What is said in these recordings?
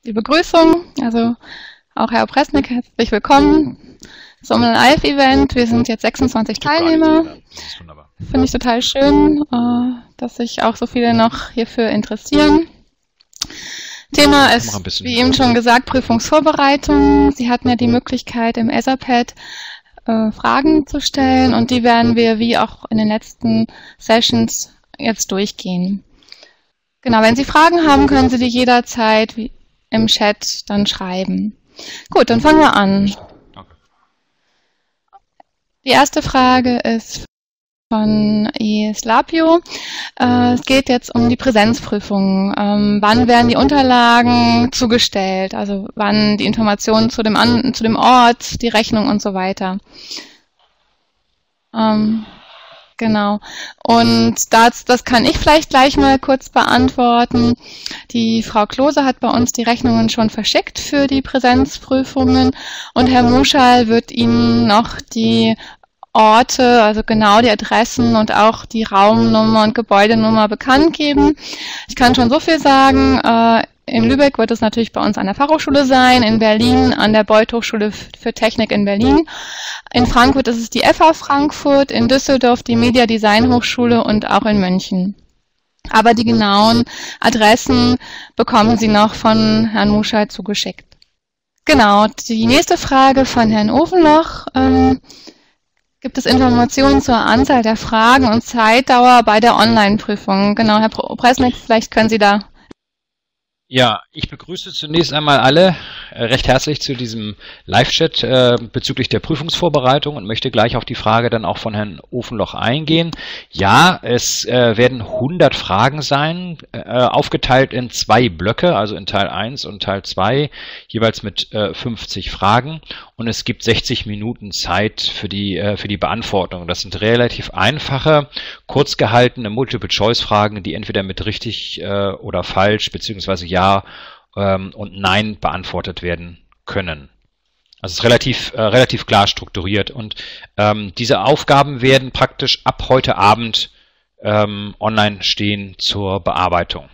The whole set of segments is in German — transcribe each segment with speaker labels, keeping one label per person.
Speaker 1: die Begrüßung. Also auch Herr Opresnik, herzlich willkommen zum Live-Event. Wir sind jetzt 26 Teilnehmer.
Speaker 2: Das ist wunderbar.
Speaker 1: Finde ich total schön, dass sich auch so viele noch hierfür interessieren. Thema ist, wie eben schon gesagt, Prüfungsvorbereitung. Sie hatten ja die Möglichkeit, im Etherpad Fragen zu stellen und die werden wir, wie auch in den letzten Sessions, jetzt durchgehen. Genau, wenn Sie Fragen haben, können Sie die jederzeit im Chat dann schreiben. Gut, dann fangen wir an. Die erste Frage ist von Eslapio. Es geht jetzt um die Präsenzprüfung. Wann werden die Unterlagen zugestellt? Also wann die Informationen zu dem Ort, die Rechnung und so weiter. Genau. Und das kann ich vielleicht gleich mal kurz beantworten. Die Frau Klose hat bei uns die Rechnungen schon verschickt für die Präsenzprüfungen und Herr Muschal wird Ihnen noch die Orte, also genau die Adressen und auch die Raumnummer und Gebäudenummer bekannt geben. Ich kann schon so viel sagen, in Lübeck wird es natürlich bei uns an der Fachhochschule sein, in Berlin an der Beuth Hochschule für Technik in Berlin. In Frankfurt ist es die FH Frankfurt, in Düsseldorf die Media Design Hochschule und auch in München. Aber die genauen Adressen bekommen Sie noch von Herrn Muschal zugeschickt. Genau, die nächste Frage von Herrn Ofenloch. Gibt es Informationen zur Anzahl der Fragen und Zeitdauer bei der Online-Prüfung? Genau, Herr Opresnik, vielleicht können Sie da.
Speaker 2: Ja, ich begrüße zunächst einmal alle recht herzlich zu diesem Live-Chat bezüglich der Prüfungsvorbereitung und möchte gleich auf die Frage dann auch von Herrn Ofenloch eingehen. Ja, es werden 100 Fragen sein, aufgeteilt in 2 Blöcke, also in Teil 1 und Teil 2, jeweils mit 50 Fragen. Und es gibt 60 Minuten Zeit für die Beantwortung. Das sind relativ einfache, kurz gehaltene Multiple-Choice-Fragen, die entweder mit richtig oder falsch beziehungsweise ja und nein beantwortet werden können. Also es ist relativ klar strukturiert und diese Aufgaben werden praktisch ab heute Abend online stehen zur Bearbeitung.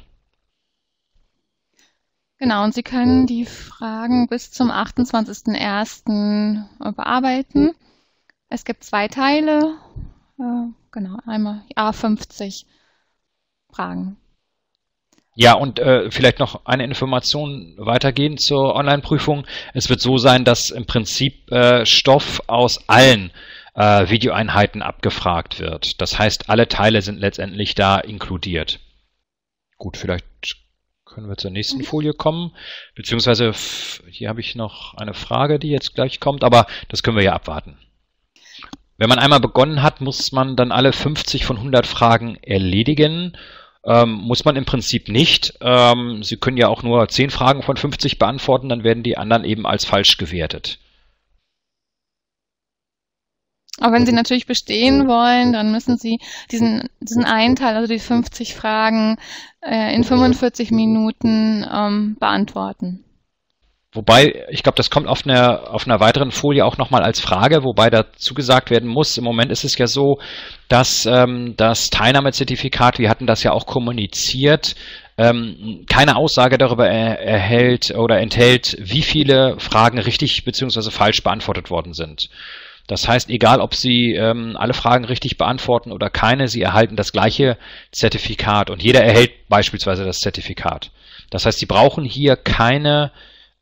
Speaker 1: Genau, und Sie können die Fragen bis zum 28.01. bearbeiten. Es gibt 2 Teile, genau, einmal A50 Fragen.
Speaker 2: Ja, und vielleicht noch eine Information weitergehend zur Online-Prüfung. Es wird so sein, dass im Prinzip Stoff aus allen Videoeinheiten abgefragt wird. Das heißt, alle Teile sind letztendlich da inkludiert. Gut, vielleicht können wir zur nächsten Folie kommen, beziehungsweise hier habe ich noch eine Frage, die jetzt gleich kommt, aber das können wir ja abwarten. Wenn man einmal begonnen hat, muss man dann alle 50 von 100 Fragen erledigen. Muss man im Prinzip nicht. Sie können ja auch nur 10 Fragen von 50 beantworten, dann werden die anderen eben als falsch gewertet.
Speaker 1: Aber wenn Sie natürlich bestehen wollen, dann müssen Sie diesen einen Teil, also die 50 Fragen, in 45 Minuten beantworten.
Speaker 2: Wobei, ich glaube, das kommt auf einer weiteren Folie auch nochmal als Frage, wobei dazu gesagt werden muss, im Moment ist es ja so, dass das Teilnahmezertifikat, wir hatten das ja auch kommuniziert, keine Aussage darüber enthält, wie viele Fragen richtig bzw. falsch beantwortet worden sind. Das heißt, egal ob Sie alle Fragen richtig beantworten oder keine, Sie erhalten das gleiche Zertifikat und jeder erhält beispielsweise das Zertifikat. Das heißt, Sie brauchen hier keine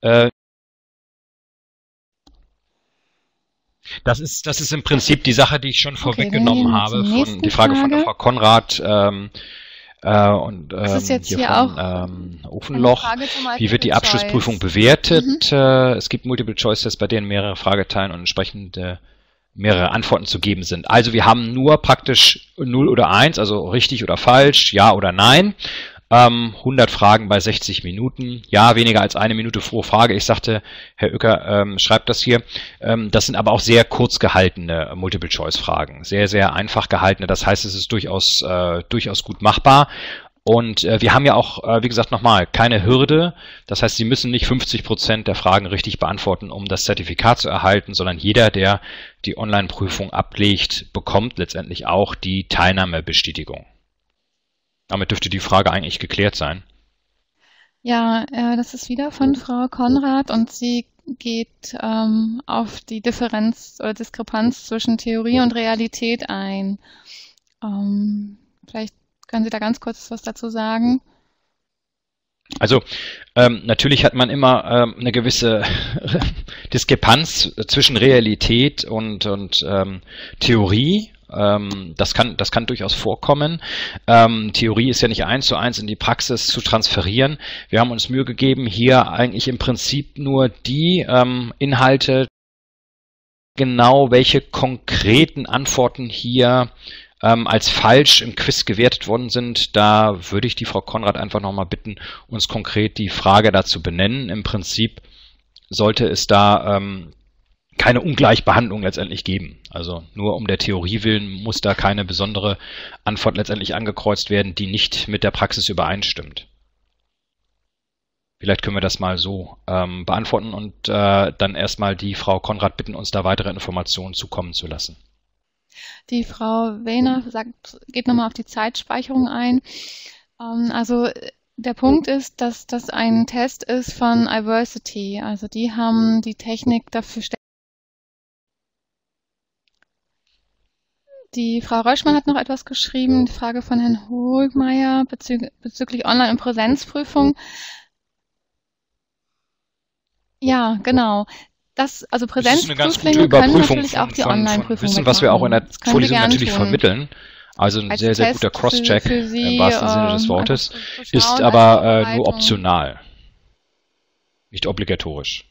Speaker 2: Das ist im Prinzip die Sache, die ich schon vorweggenommen habe, die Frage von der Frau Konrad und hier von Ofenloch. Wie wird die Abschlussprüfung bewertet? Es gibt Multiple-Choice-Tests, bei denen mehrere Frageteilen und entsprechend mehrere Antworten zu geben sind. Also wir haben nur praktisch 0 oder 1, also richtig oder falsch, ja oder nein. 100 Fragen bei 60 Minuten. Ja, weniger als 1 Minute pro Frage. Ich sagte, Herr Uecker schreibt das hier. Das sind aber auch sehr kurz gehaltene Multiple-Choice-Fragen. Sehr, sehr einfach gehaltene. Das heißt, es ist durchaus gut machbar. Und wir haben ja auch, wie gesagt, nochmal keine Hürde. Das heißt, Sie müssen nicht 50% der Fragen richtig beantworten, um das Zertifikat zu erhalten, sondern jeder, der die Online-Prüfung ablegt, bekommt letztendlich auch die Teilnahmebestätigung. Damit dürfte die Frage eigentlich geklärt sein.
Speaker 1: Ja, das ist wieder von Frau Konrad und sie geht auf die Differenz oder Diskrepanz zwischen Theorie und Realität ein. Vielleicht können Sie da ganz kurz was dazu sagen.
Speaker 2: Also natürlich hat man immer eine gewisse Diskrepanz zwischen Realität und Theorie. Das kann durchaus vorkommen. Theorie ist ja nicht 1:1 in die Praxis zu transferieren. Wir haben uns Mühe gegeben, hier eigentlich im Prinzip nur die Inhalte, genau welche konkreten Antworten hier als falsch im Quiz gewertet worden sind. Da würde ich die Frau Konrad einfach nochmal bitten, uns konkret die Frage dazu benennen. Im Prinzip sollte es da keine Ungleichbehandlung letztendlich geben. Also nur um der Theorie willen muss da keine besondere Antwort letztendlich angekreuzt werden, die nicht mit der Praxis übereinstimmt. Vielleicht können wir das mal so beantworten und dann erstmal die Frau Konrad bitten, uns da weitere Informationen zukommen zu lassen.
Speaker 1: Die Frau Wehner geht nochmal auf die Zeitspeicherung ein. Also der Punkt ist, dass das ein Test ist von Iversity. Also die haben die Technik dafür. Die Frau Röschmann hat noch etwas geschrieben, die Frage von Herrn Hohlmeier bezüglich Online- und Präsenzprüfung. Ja, genau. Also Präsenzprüflinge können natürlich auch die Online-Prüfung
Speaker 2: wissen, was wir auch in der Vorlesung natürlich vermitteln. Also ein sehr, sehr guter Cross-Check im wahrsten Sinne des Wortes, ist aber nur optional, nicht obligatorisch.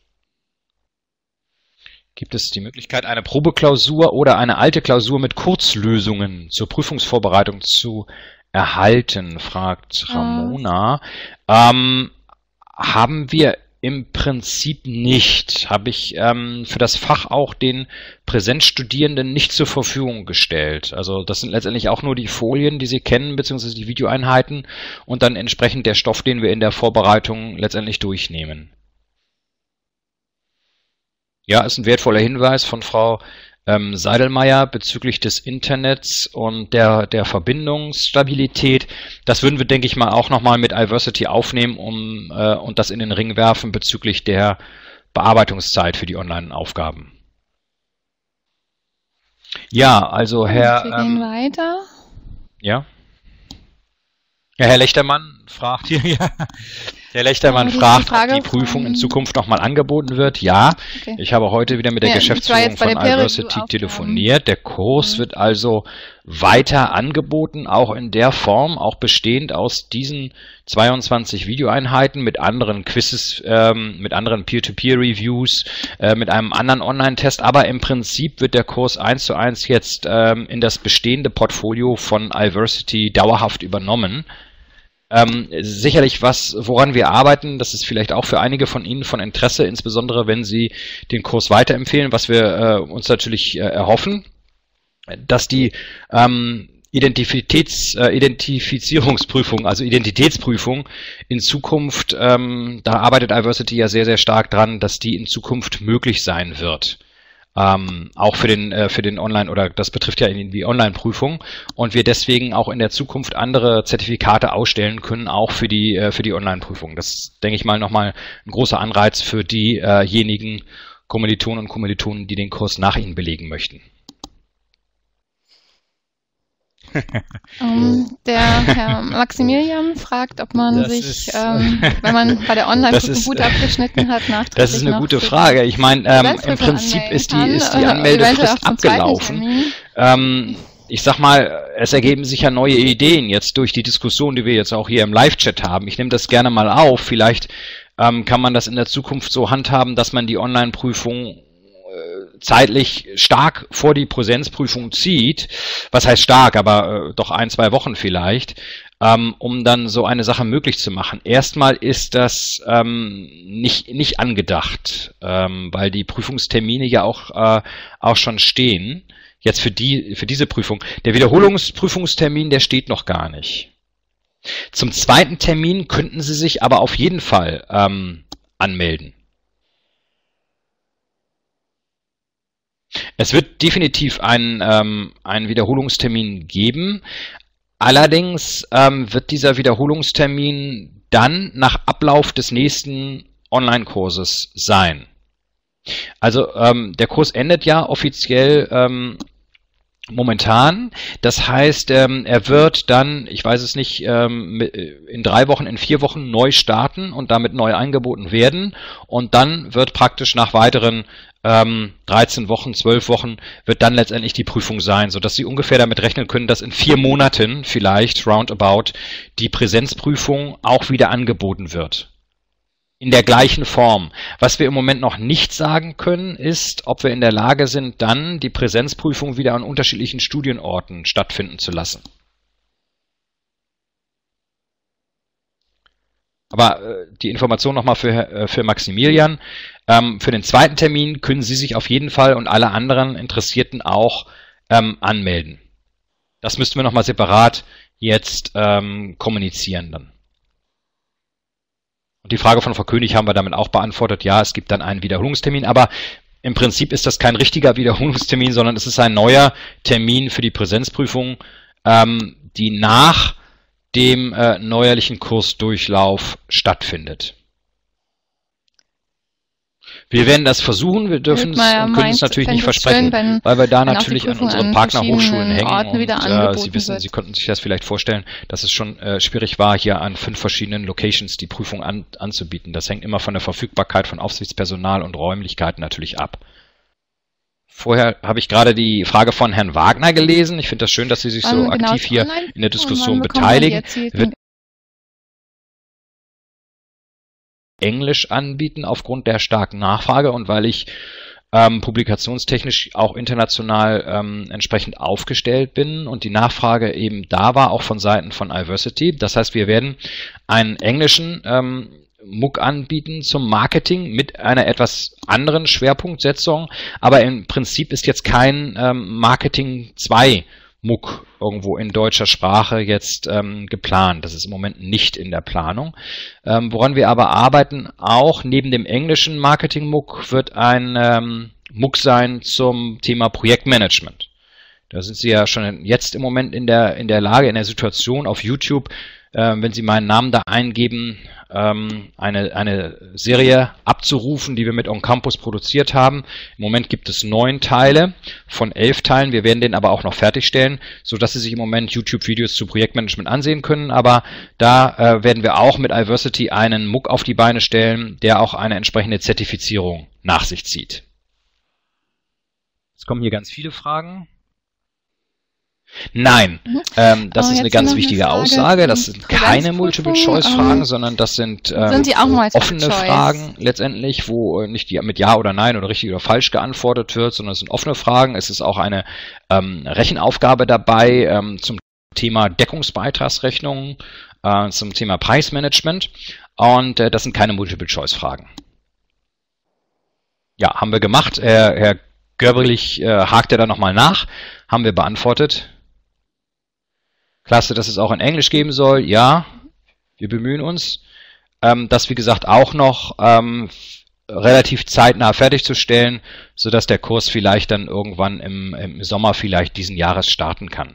Speaker 2: Gibt es die Möglichkeit, eine Probeklausur oder eine alte Klausur mit Kurzlösungen zur Prüfungsvorbereitung zu erhalten, fragt Ramona. Haben wir im Prinzip nicht. Habe ich für das Fach auch den Präsenzstudierenden nicht zur Verfügung gestellt. Also das sind letztendlich auch nur die Folien, die Sie kennen, beziehungsweise die Videoeinheiten und dann entsprechend der Stoff, den wir in der Vorbereitung letztendlich durchnehmen. Ja, ist ein wertvoller Hinweis von Frau Seidelmeier bezüglich des Internets und der Verbindungsstabilität. Das würden wir, denke ich mal, auch nochmal mit Iversity aufnehmen und das in den Ring werfen bezüglich der Bearbeitungszeit für die Online-Aufgaben. Ja, also Herr...
Speaker 1: Wir gehen weiter.
Speaker 2: Ja? Ja, Herr Lechtermann fragt hier, ja. Herr Lechtermann fragt, ob die Prüfung in Zukunft nochmal angeboten wird. Ja, okay. Ich habe heute wieder mit der Geschäftsführung von Iversity telefoniert. Der Kurs wird also weiter angeboten, auch in der Form, auch bestehend aus diesen 22 Videoeinheiten mit anderen Quizzes, mit anderen Peer-to-Peer-Reviews, mit einem anderen Online-Test. Aber im Prinzip wird der Kurs 1:1 jetzt in das bestehende Portfolio von Iversity dauerhaft übernommen. Sicherlich woran wir arbeiten, das ist vielleicht auch für einige von Ihnen von Interesse, insbesondere wenn Sie den Kurs weiterempfehlen, was wir uns natürlich erhoffen, dass die Identifizierungsprüfung, also Identitätsprüfung in Zukunft, da arbeitet Iversity ja sehr, sehr stark dran, dass die in Zukunft möglich sein wird. Auch für den Online, oder das betrifft ja irgendwie Online-Prüfung, und wir deswegen auch in der Zukunft andere Zertifikate ausstellen können, auch für die Online-Prüfung. Das, denke ich mal, nochmal ein großer Anreiz für diejenigen Kommilitonen und Kommilitonen, die den Kurs nach Ihnen belegen möchten.
Speaker 1: Der Herr Maximilian fragt, ob man wenn man bei der Online-Prüfung gut abgeschnitten hat, nachträglich.
Speaker 2: Das ist eine gute Frage. Ich meine, im Prinzip ist die Anmeldefrist abgelaufen. Ich sag mal, es ergeben sich ja neue Ideen jetzt durch die Diskussion, die wir jetzt auch hier im Live-Chat haben. Ich nehme das gerne mal auf. Vielleicht kann man das in der Zukunft so handhaben, dass man die Online-Prüfung zeitlich stark vor die Präsenzprüfung zieht, was heißt stark, aber doch 1-2 Wochen vielleicht, um dann so eine Sache möglich zu machen. Erstmal ist das nicht angedacht, weil die Prüfungstermine ja auch schon stehen, jetzt für diese Prüfung. Der Wiederholungsprüfungstermin, der steht noch gar nicht. Zum zweiten Termin könnten Sie sich aber auf jeden Fall anmelden. Es wird definitiv einen Wiederholungstermin geben. Allerdings wird dieser Wiederholungstermin dann nach Ablauf des nächsten Online-Kurses sein. Also der Kurs endet ja offiziell momentan. Das heißt, er wird dann, ich weiß es nicht, in 3 Wochen, in 4 Wochen neu starten und damit neu angeboten werden. Und dann wird praktisch nach weiteren 13 Wochen, 12 Wochen wird dann letztendlich die Prüfung sein, sodass Sie ungefähr damit rechnen können, dass in 4 Monaten vielleicht roundabout die Präsenzprüfung auch wieder angeboten wird. In der gleichen Form. Was wir im Moment noch nicht sagen können, ist, ob wir in der Lage sind, dann die Präsenzprüfung wieder an unterschiedlichen Studienorten stattfinden zu lassen. Aber die Information nochmal für Maximilian. Für den zweiten Termin können Sie sich auf jeden Fall und alle anderen Interessierten auch anmelden. Das müssten wir nochmal separat jetzt kommunizieren dann. Und die Frage von Frau König haben wir damit auch beantwortet. Ja, es gibt dann einen Wiederholungstermin, aber im Prinzip ist das kein richtiger Wiederholungstermin, sondern es ist ein neuer Termin für die Präsenzprüfung, die nach dem neuerlichen Kursdurchlauf stattfindet. Wir werden das versuchen, wir dürfen es und können es natürlich nicht versprechen, weil wir da natürlich an unsere Partnerhochschulen hängen. Und Sie wissen, Sie konnten sich das vielleicht vorstellen, dass es schon schwierig war, hier an 5 verschiedenen Locations die Prüfung anzubieten. Das hängt immer von der Verfügbarkeit von Aufsichtspersonal und Räumlichkeiten natürlich ab. Vorher habe ich gerade die Frage von Herrn Wagner gelesen. Ich finde das schön, dass Sie sich so aktiv hier in der Diskussion beteiligen. Wird Englisch anbieten aufgrund der starken Nachfrage und weil ich publikationstechnisch auch international entsprechend aufgestellt bin und die Nachfrage eben da war, auch von Seiten von iVersity. Das heißt, wir werden einen englischen MOOC anbieten zum Marketing mit einer etwas anderen Schwerpunktsetzung, aber im Prinzip ist jetzt kein Marketing 2 MOOC irgendwo in deutscher Sprache jetzt geplant. Das ist im Moment nicht in der Planung. Woran wir aber arbeiten, auch neben dem englischen Marketing-MOOC wird ein MOOC sein zum Thema Projektmanagement. Da sind Sie ja schon jetzt im Moment in der Lage, in der Situation auf YouTube, wenn Sie meinen Namen da eingeben, eine Serie abzurufen, die wir mit On Campus produziert haben. Im Moment gibt es 9 Teile von 11 Teilen. Wir werden den aber auch noch fertigstellen, sodass Sie sich im Moment YouTube-Videos zu Projektmanagement ansehen können. Aber da werden wir auch mit iVersity einen MOOC auf die Beine stellen, der auch eine entsprechende Zertifizierung nach sich zieht. Es kommen hier ganz viele Fragen. Nein, das ist eine ganz wichtige Aussage. Das sind keine Multiple-Choice-Fragen, sondern das sind offene Fragen letztendlich, wo nicht mit Ja oder Nein oder richtig oder falsch geantwortet wird, sondern es sind offene Fragen. Es ist auch eine Rechenaufgabe dabei zum Thema Deckungsbeitragsrechnungen, zum Thema Preismanagement und das sind keine Multiple-Choice-Fragen. Ja, haben wir gemacht. Herr Görbelich hakte da nochmal nach. Haben wir beantwortet. Klasse, dass es auch in Englisch geben soll. Ja, wir bemühen uns. Das, wie gesagt, auch noch relativ zeitnah fertigzustellen, sodass der Kurs vielleicht dann irgendwann im Sommer vielleicht diesen Jahres starten kann.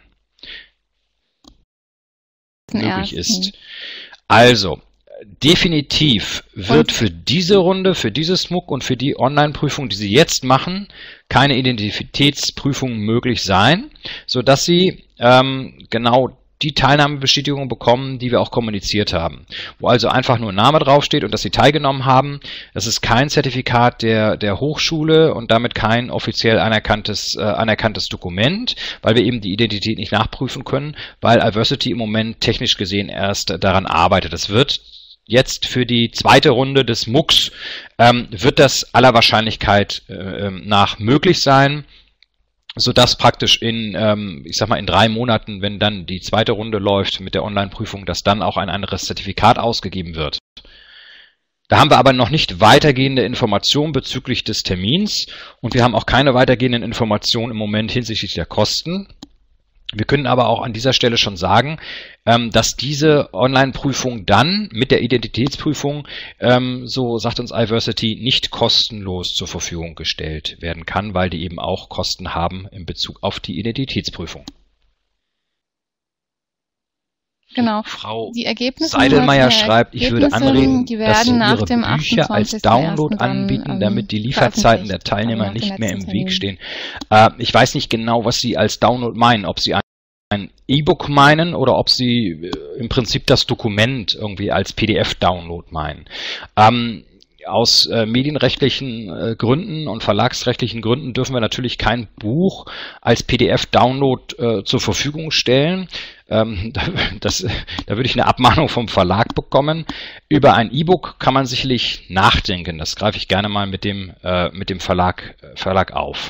Speaker 2: Möglich ist. Also, definitiv wird für diese Runde, für dieses MOOC und für die Online-Prüfung, die Sie jetzt machen, keine Identitätsprüfung möglich sein, sodass Sie genau die Teilnahmebestätigung bekommen, die wir auch kommuniziert haben. Wo also einfach nur ein Name draufsteht und dass Sie teilgenommen haben. Das ist kein Zertifikat der Hochschule und damit kein offiziell anerkanntes Dokument, weil wir eben die Identität nicht nachprüfen können, weil iVersity im Moment technisch gesehen erst daran arbeitet. Es wird jetzt für die zweite Runde des MOOCs wird das aller Wahrscheinlichkeit nach möglich sein, sodass praktisch ich sag mal in 3 Monaten, wenn dann die zweite Runde läuft mit der Online-Prüfung, dass dann auch ein anderes Zertifikat ausgegeben wird. Da haben wir aber noch nicht weitergehende Informationen bezüglich des Termins und wir haben auch keine weitergehenden Informationen im Moment hinsichtlich der Kosten. Wir können aber auch an dieser Stelle schon sagen, dass diese Online-Prüfung dann mit der Identitätsprüfung, so sagt uns iVersity, nicht kostenlos zur Verfügung gestellt werden kann, weil die eben auch Kosten haben in Bezug auf die Identitätsprüfung.
Speaker 1: Genau.
Speaker 2: Frau
Speaker 1: Die Ergebnisse
Speaker 2: Seidelmeier schreibt, ich würde anregen,
Speaker 1: die
Speaker 2: dass Sie
Speaker 1: werden nach
Speaker 2: Ihre
Speaker 1: dem
Speaker 2: Bücher als
Speaker 1: 28.01.
Speaker 2: Download
Speaker 1: dann,
Speaker 2: anbieten, damit die Lieferzeiten der
Speaker 1: veröffentlicht,
Speaker 2: Teilnehmer
Speaker 1: auf den
Speaker 2: nicht mehr im
Speaker 1: letzten
Speaker 2: Weg
Speaker 1: Termin.
Speaker 2: stehen. Ich weiß nicht genau, was Sie als Download meinen, ob Sie ein E-Book meinen oder ob Sie im Prinzip das Dokument irgendwie als PDF-Download meinen. Aus medienrechtlichen Gründen und verlagsrechtlichen Gründen dürfen wir natürlich kein Buch als PDF-Download zur Verfügung stellen. Da würde ich eine Abmahnung vom Verlag bekommen. Über ein E-Book kann man sicherlich nachdenken. Das greife ich gerne mal mit dem Verlag auf.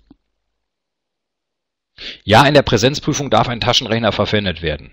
Speaker 2: Ja, in der Präsenzprüfung darf ein Taschenrechner verwendet werden.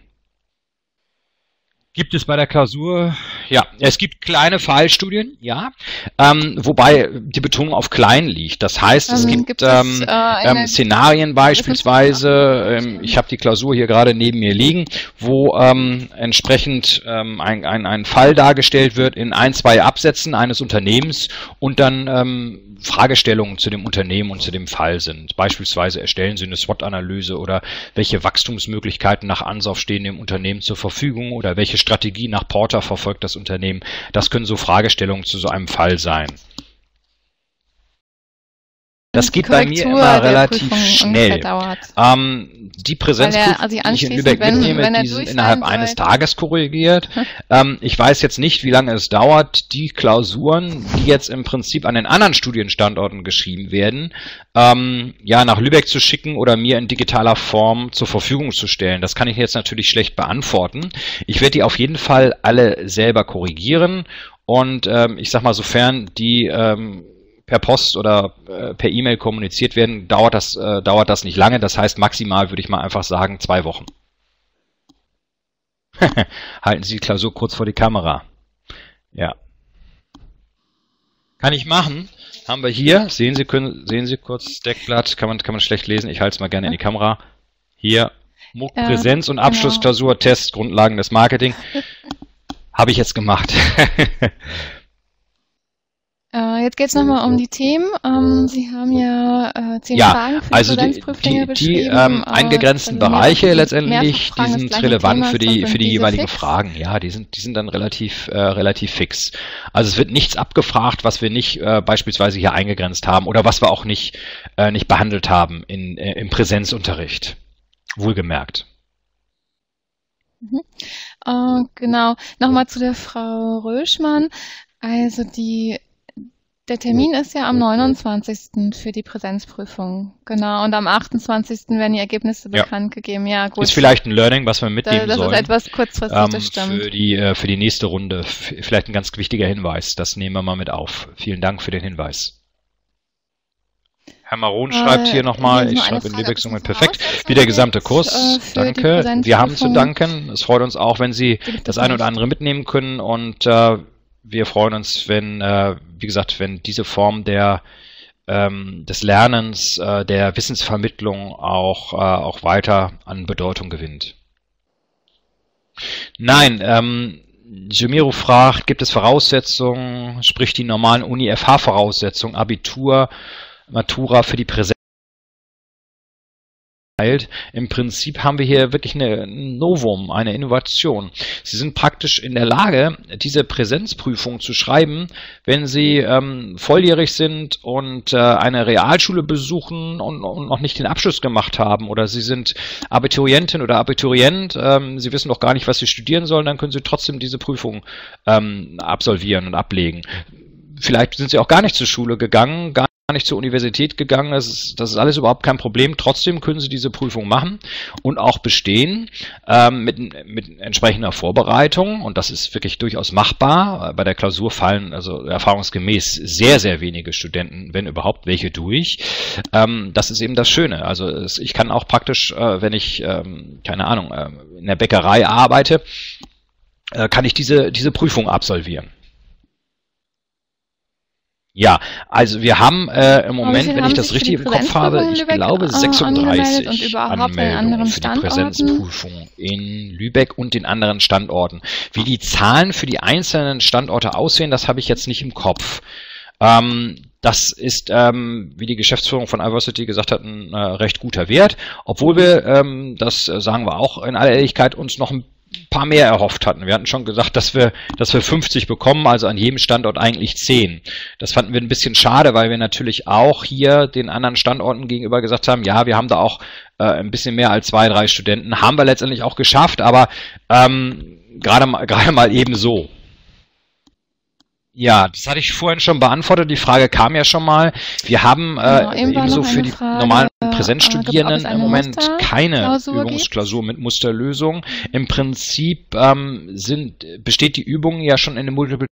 Speaker 2: Gibt es bei der Klausur? Ja, es gibt kleine Fallstudien, ja, wobei die Betonung auf klein liegt. Das heißt, es gibt Szenarien beispielsweise, ich habe die Klausur hier gerade neben mir liegen, wo entsprechend ein Fall dargestellt wird in 1, 2 Absätzen eines Unternehmens und dann Fragestellungen zu dem Unternehmen und zu dem Fall sind. Beispielsweise erstellen Sie eine SWOT-Analyse oder welche Wachstumsmöglichkeiten nach Ansauf stehen dem Unternehmen zur Verfügung oder welche Strategie nach Porter verfolgt das Unternehmen. Das können so Fragestellungen zu so einem Fall sein. Das geht bei mir immer relativ schnell. Die Präsenzprüfungen, die ich in Lübeck mitnehme, die sind innerhalb eines Tages korrigiert. Ich weiß jetzt nicht, wie lange es dauert, die Klausuren, die jetzt im Prinzip an den anderen Studienstandorten geschrieben werden, ja, nach Lübeck zu schicken oder mir in digitaler Form zur Verfügung zu stellen. Das kann ich jetzt natürlich schlecht beantworten. Ich werde die auf jeden Fall alle selber korrigieren und ich sag mal, sofern die per Post oder per E-Mail kommuniziert werden, dauert das nicht lange. Das heißt, maximal würde ich mal einfach sagen 2 Wochen. Halten Sie die Klausur kurz vor die Kamera. Ja. Kann ich machen. Haben wir hier. Sehen Sie kurz Deckblatt. Kann man schlecht lesen. Ich halte es mal gerne in die Kamera. Hier. MOOC Präsenz- und Abschlussklausur, Test, Grundlagen des Marketing. Habe ich jetzt gemacht.
Speaker 1: Jetzt geht es nochmal um die Themen. Sie haben ja 10 Fragen für die Präsenzprüflinge beschrieben.
Speaker 2: Die eingegrenzten Bereiche letztendlich, die sind relevant für die jeweiligen Fragen. Ja, die sind dann relativ fix. Also es wird nichts abgefragt, was wir nicht beispielsweise hier eingegrenzt haben oder was wir auch nicht behandelt haben im Präsenzunterricht. Wohlgemerkt.
Speaker 1: Genau. Nochmal zu der Frau Röschmann. Also der Termin ist ja am 29. für die Präsenzprüfung. Genau, und am 28. werden die Ergebnisse bekannt gegeben. Ja, gut.
Speaker 2: Ist vielleicht ein Learning, was wir mitnehmen sollen.
Speaker 1: Das ist etwas kurzfristig, das stimmt.
Speaker 2: Für die nächste Runde. Vielleicht ein ganz wichtiger Hinweis. Das nehmen wir mal mit auf. Vielen Dank für den Hinweis. Herr Maron schreibt hier nochmal, ich schreibe in Lübeck somit perfekt, wie der gesamte Kurs. Danke. Wir haben zu danken. Es freut uns auch, wenn Sie das eine oder andere mitnehmen können und wir freuen uns, wenn, wie gesagt, wenn diese Form des Lernens, der Wissensvermittlung auch weiter an Bedeutung gewinnt. Nein, Jumiro fragt, gibt es Voraussetzungen, sprich die normalen Uni-FH-Voraussetzungen, Abitur, Matura für die Präsenz? Im Prinzip haben wir hier wirklich ein Novum, eine Innovation. Sie sind praktisch in der Lage, diese Präsenzprüfung zu schreiben, wenn Sie volljährig sind und eine Realschule besuchen und noch nicht den Abschluss gemacht haben oder Sie sind Abiturientin oder Abiturient, Sie wissen noch gar nicht, was Sie studieren sollen, dann können Sie trotzdem diese Prüfung absolvieren und ablegen. Vielleicht sind Sie auch gar nicht zur Schule gegangen, gar nicht zur Universität gegangen, das ist alles überhaupt kein Problem. Trotzdem können Sie diese Prüfung machen und auch bestehen mit entsprechender Vorbereitung und das ist wirklich durchaus machbar. Bei der Klausur fallen also erfahrungsgemäß sehr, sehr wenige Studenten, wenn überhaupt welche durch. Das ist eben das Schöne. Also ich kann auch praktisch, wenn ich, keine Ahnung, in der Bäckerei arbeite, kann ich diese Prüfung absolvieren. Ja, also wir haben im Moment, wenn ich das richtig im Kopf habe, ich glaube 36 Anmeldungen für die Präsenzprüfung in Lübeck und den anderen Standorten. Wie die Zahlen für die einzelnen Standorte aussehen, das habe ich jetzt nicht im Kopf. Das ist, wie die Geschäftsführung von iVersity gesagt hat, ein recht guter Wert, obwohl wir, das sagen wir auch in aller Ehrlichkeit, uns noch ein paar mehr erhofft hatten. Wir hatten schon gesagt, dass wir 50 bekommen, also an jedem Standort eigentlich 10. Das fanden wir ein bisschen schade, weil wir natürlich auch hier den anderen Standorten gegenüber gesagt haben, ja, wir haben da auch ein bisschen mehr als 2, 3 Studenten. Haben wir letztendlich auch geschafft, aber gerade mal eben so. Ja, das hatte ich vorhin schon beantwortet. Die Frage kam ja schon mal. Wir haben ebenso für die normalen Präsenzstudierenden im Moment keine Übungsklausur mit Musterlösung. Im Prinzip besteht die Übung ja schon in dem Multiple.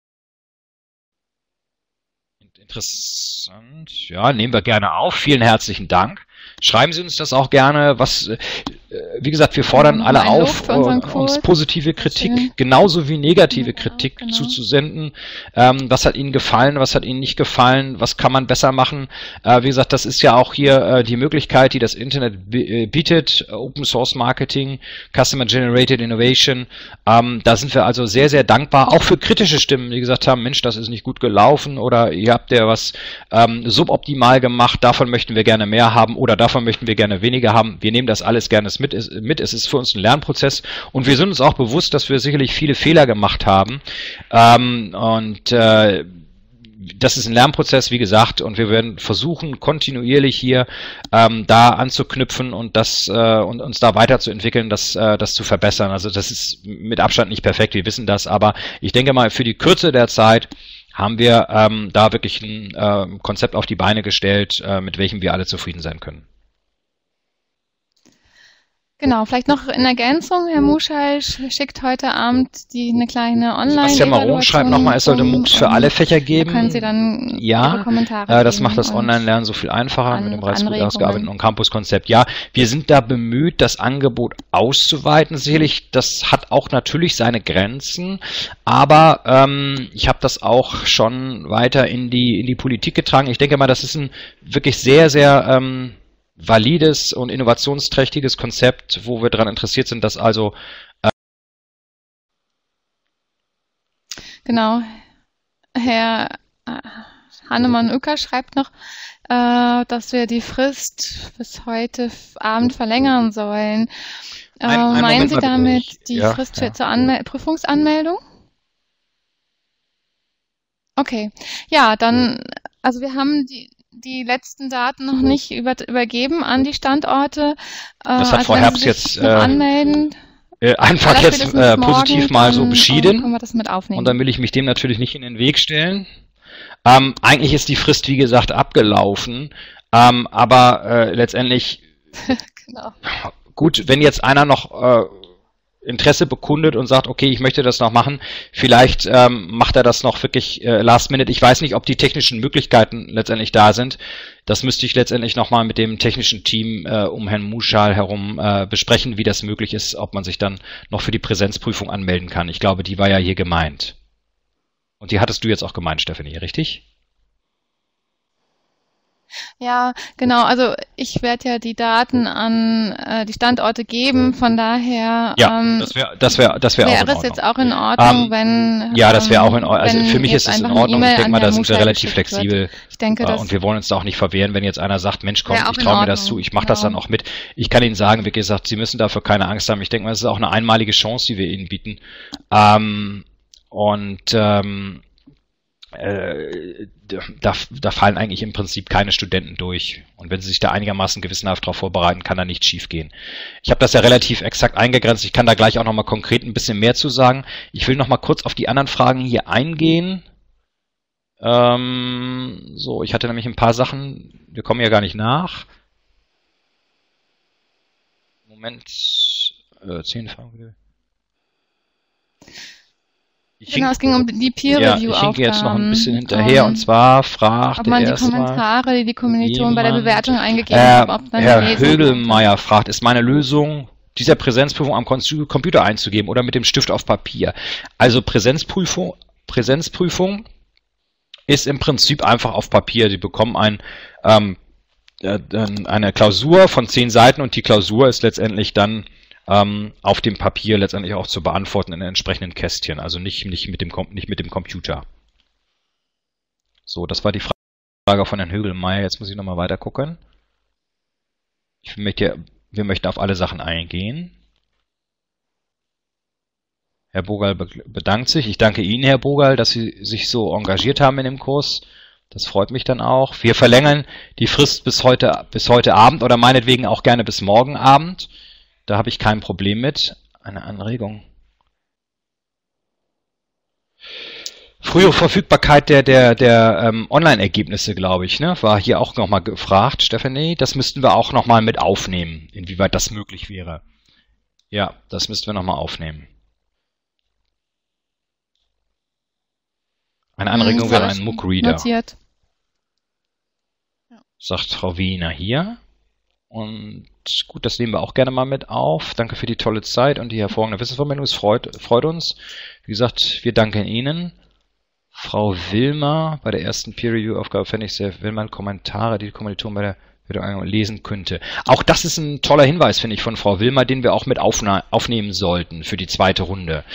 Speaker 2: Interessant. Ja, nehmen wir gerne auf. Vielen herzlichen Dank. Schreiben Sie uns das auch gerne, wie gesagt, wir fordern alle auf, uns positive Kritik, genauso wie negative Kritik zuzusenden. Was hat Ihnen gefallen, was hat Ihnen nicht gefallen, was kann man besser machen? Wie gesagt, das ist ja auch hier die Möglichkeit, die das Internet bietet, Open Source Marketing, Customer Generated Innovation. Da sind wir also sehr, sehr dankbar, auch für kritische Stimmen, die gesagt haben, Mensch, das ist nicht gut gelaufen oder ihr habt ja was suboptimal gemacht, davon möchten wir gerne mehr haben oder davon möchten wir gerne weniger haben. Wir nehmen das alles gerne mit. Es ist für uns ein Lernprozess und wir sind uns auch bewusst, dass wir sicherlich viele Fehler gemacht haben. Das ist ein Lernprozess, wie gesagt, und wir werden versuchen, kontinuierlich hier da anzuknüpfen und uns da weiterzuentwickeln, das zu verbessern. Also das ist mit Abstand nicht perfekt, wir wissen das, aber ich denke mal, für die Kürze der Zeit haben wir da wirklich ein Konzept auf die Beine gestellt, mit welchem wir alle zufrieden sein können.
Speaker 1: Genau, vielleicht noch in Ergänzung, Herr Muschal schickt heute Abend eine kleine Online-Evaluation.
Speaker 2: Sebastian Maron schreibt nochmal, es sollte MOOCs für alle Fächer geben.
Speaker 1: Da können Sie dann Ihre Kommentare
Speaker 2: das macht das Online-Lernen so viel einfacher mit dem bereits gut ausgearbeiteten On-Campus-Konzept. Ja, wir sind da bemüht, das Angebot auszuweiten. Sicherlich, das hat auch natürlich seine Grenzen, aber ich habe das auch schon weiter in die Politik getragen. Ich denke mal, das ist ein wirklich sehr, sehr valides und innovationsträchtiges Konzept, wo wir daran interessiert sind, dass also
Speaker 1: genau, Herr Hannemann-Uecker schreibt noch, dass wir die Frist bis heute Abend verlängern sollen. Meinen Sie damit die Frist zur Prüfungsanmeldung? Okay, ja, dann, also wir haben die letzten Daten noch nicht übergeben an die Standorte.
Speaker 2: Das hat Frau Herbst jetzt
Speaker 1: anmelden.
Speaker 2: Einfach jetzt positiv mal so beschieden.
Speaker 1: Können wir das mit aufnehmen.
Speaker 2: Und dann will ich mich dem natürlich nicht in den Weg stellen. Eigentlich ist die Frist, wie gesagt, abgelaufen. Aber letztendlich,
Speaker 1: genau.
Speaker 2: Gut, wenn jetzt einer noch Interesse bekundet und sagt, okay, ich möchte das noch machen, vielleicht macht er das noch wirklich last minute. Ich weiß nicht, ob die technischen Möglichkeiten letztendlich da sind. Das müsste ich letztendlich nochmal mit dem technischen Team um Herrn Muschal herum besprechen, wie das möglich ist, ob man sich dann noch für die Präsenzprüfung anmelden kann. Ich glaube, die war ja hier gemeint. Und die hattest du jetzt auch gemeint, Stephanie, richtig?
Speaker 1: Ja, genau. Also ich werde ja die Daten an die Standorte geben, von daher
Speaker 2: ja, das wäre auch in Ordnung.
Speaker 1: Wäre es jetzt auch in Ordnung, wenn
Speaker 2: ja, das wäre auch in Ordnung. Also für mich ist es in Ordnung. Ich denke mal, da sind wir relativ flexibel.
Speaker 1: Ich denke,
Speaker 2: und wir wollen uns da auch nicht verwehren, wenn jetzt einer sagt, Mensch, komm, ich traue mir das zu, ich mache das dann auch mit. Ich kann Ihnen sagen, wie gesagt, Sie müssen dafür keine Angst haben. Ich denke mal, es ist auch eine einmalige Chance, die wir Ihnen bieten. Da fallen eigentlich im Prinzip keine Studenten durch. Und wenn sie sich da einigermaßen gewissenhaft darauf vorbereiten, kann da nichts schief gehen. Ich habe das ja relativ exakt eingegrenzt. Ich kann da gleich auch nochmal konkret ein bisschen mehr zu sagen. Ich will nochmal kurz auf die anderen Fragen hier eingehen. So, ich hatte nämlich ein paar Sachen. Wir kommen ja gar nicht nach. Moment. 10 Fragen.
Speaker 1: Genau, es ging um die Peer-Review-Aufgaben.
Speaker 2: Ich hinke jetzt noch ein bisschen hinterher und zwar fragt
Speaker 1: ob man die Kommentare, die Kommilitonen bei der Bewertung eingegeben hat, ob dann
Speaker 2: Herr Högelmeier fragt, ist meine Lösung, dieser Präsenzprüfung am Computer einzugeben oder mit dem Stift auf Papier? Also Präsenzprüfung ist im Prinzip einfach auf Papier. Sie bekommen eine Klausur von 10 Seiten und die Klausur ist letztendlich dann auf dem Papier letztendlich auch zu beantworten in den entsprechenden Kästchen, also nicht mit dem Computer. So, das war die Frage von Herrn Högelmeier. Jetzt muss ich nochmal weiter gucken. Wir möchten auf alle Sachen eingehen. Herr Bogal bedankt sich. Ich danke Ihnen, Herr Bogal, dass Sie sich so engagiert haben in dem Kurs. Das freut mich dann auch. Wir verlängern die Frist bis heute Abend oder meinetwegen auch gerne bis morgen Abend. Da habe ich kein Problem mit. Eine Anregung. Frühere Verfügbarkeit der Online-Ergebnisse, glaube ich, ne, war hier auch nochmal gefragt, Stephanie. Das müssten wir auch nochmal mit aufnehmen, inwieweit das möglich wäre. Ja, das müssten wir nochmal aufnehmen. Eine Anregung wäre ein MOOC-Reader.
Speaker 1: Notiert.
Speaker 2: Sagt Frau Wiener hier. Und gut, das nehmen wir auch gerne mal mit auf. Danke für die tolle Zeit und die hervorragende Wissensvermittlung. Es freut uns. Wie gesagt, wir danken Ihnen. Frau Wilmer, bei der ersten Peer-Review-Aufgabe fände ich sehr, wenn man Kommentare, die Kommilitonen bei der Videoeingang lesen könnte. Auch das ist ein toller Hinweis, finde ich, von Frau Wilmer, den wir auch mit aufnehmen sollten für die zweite Runde.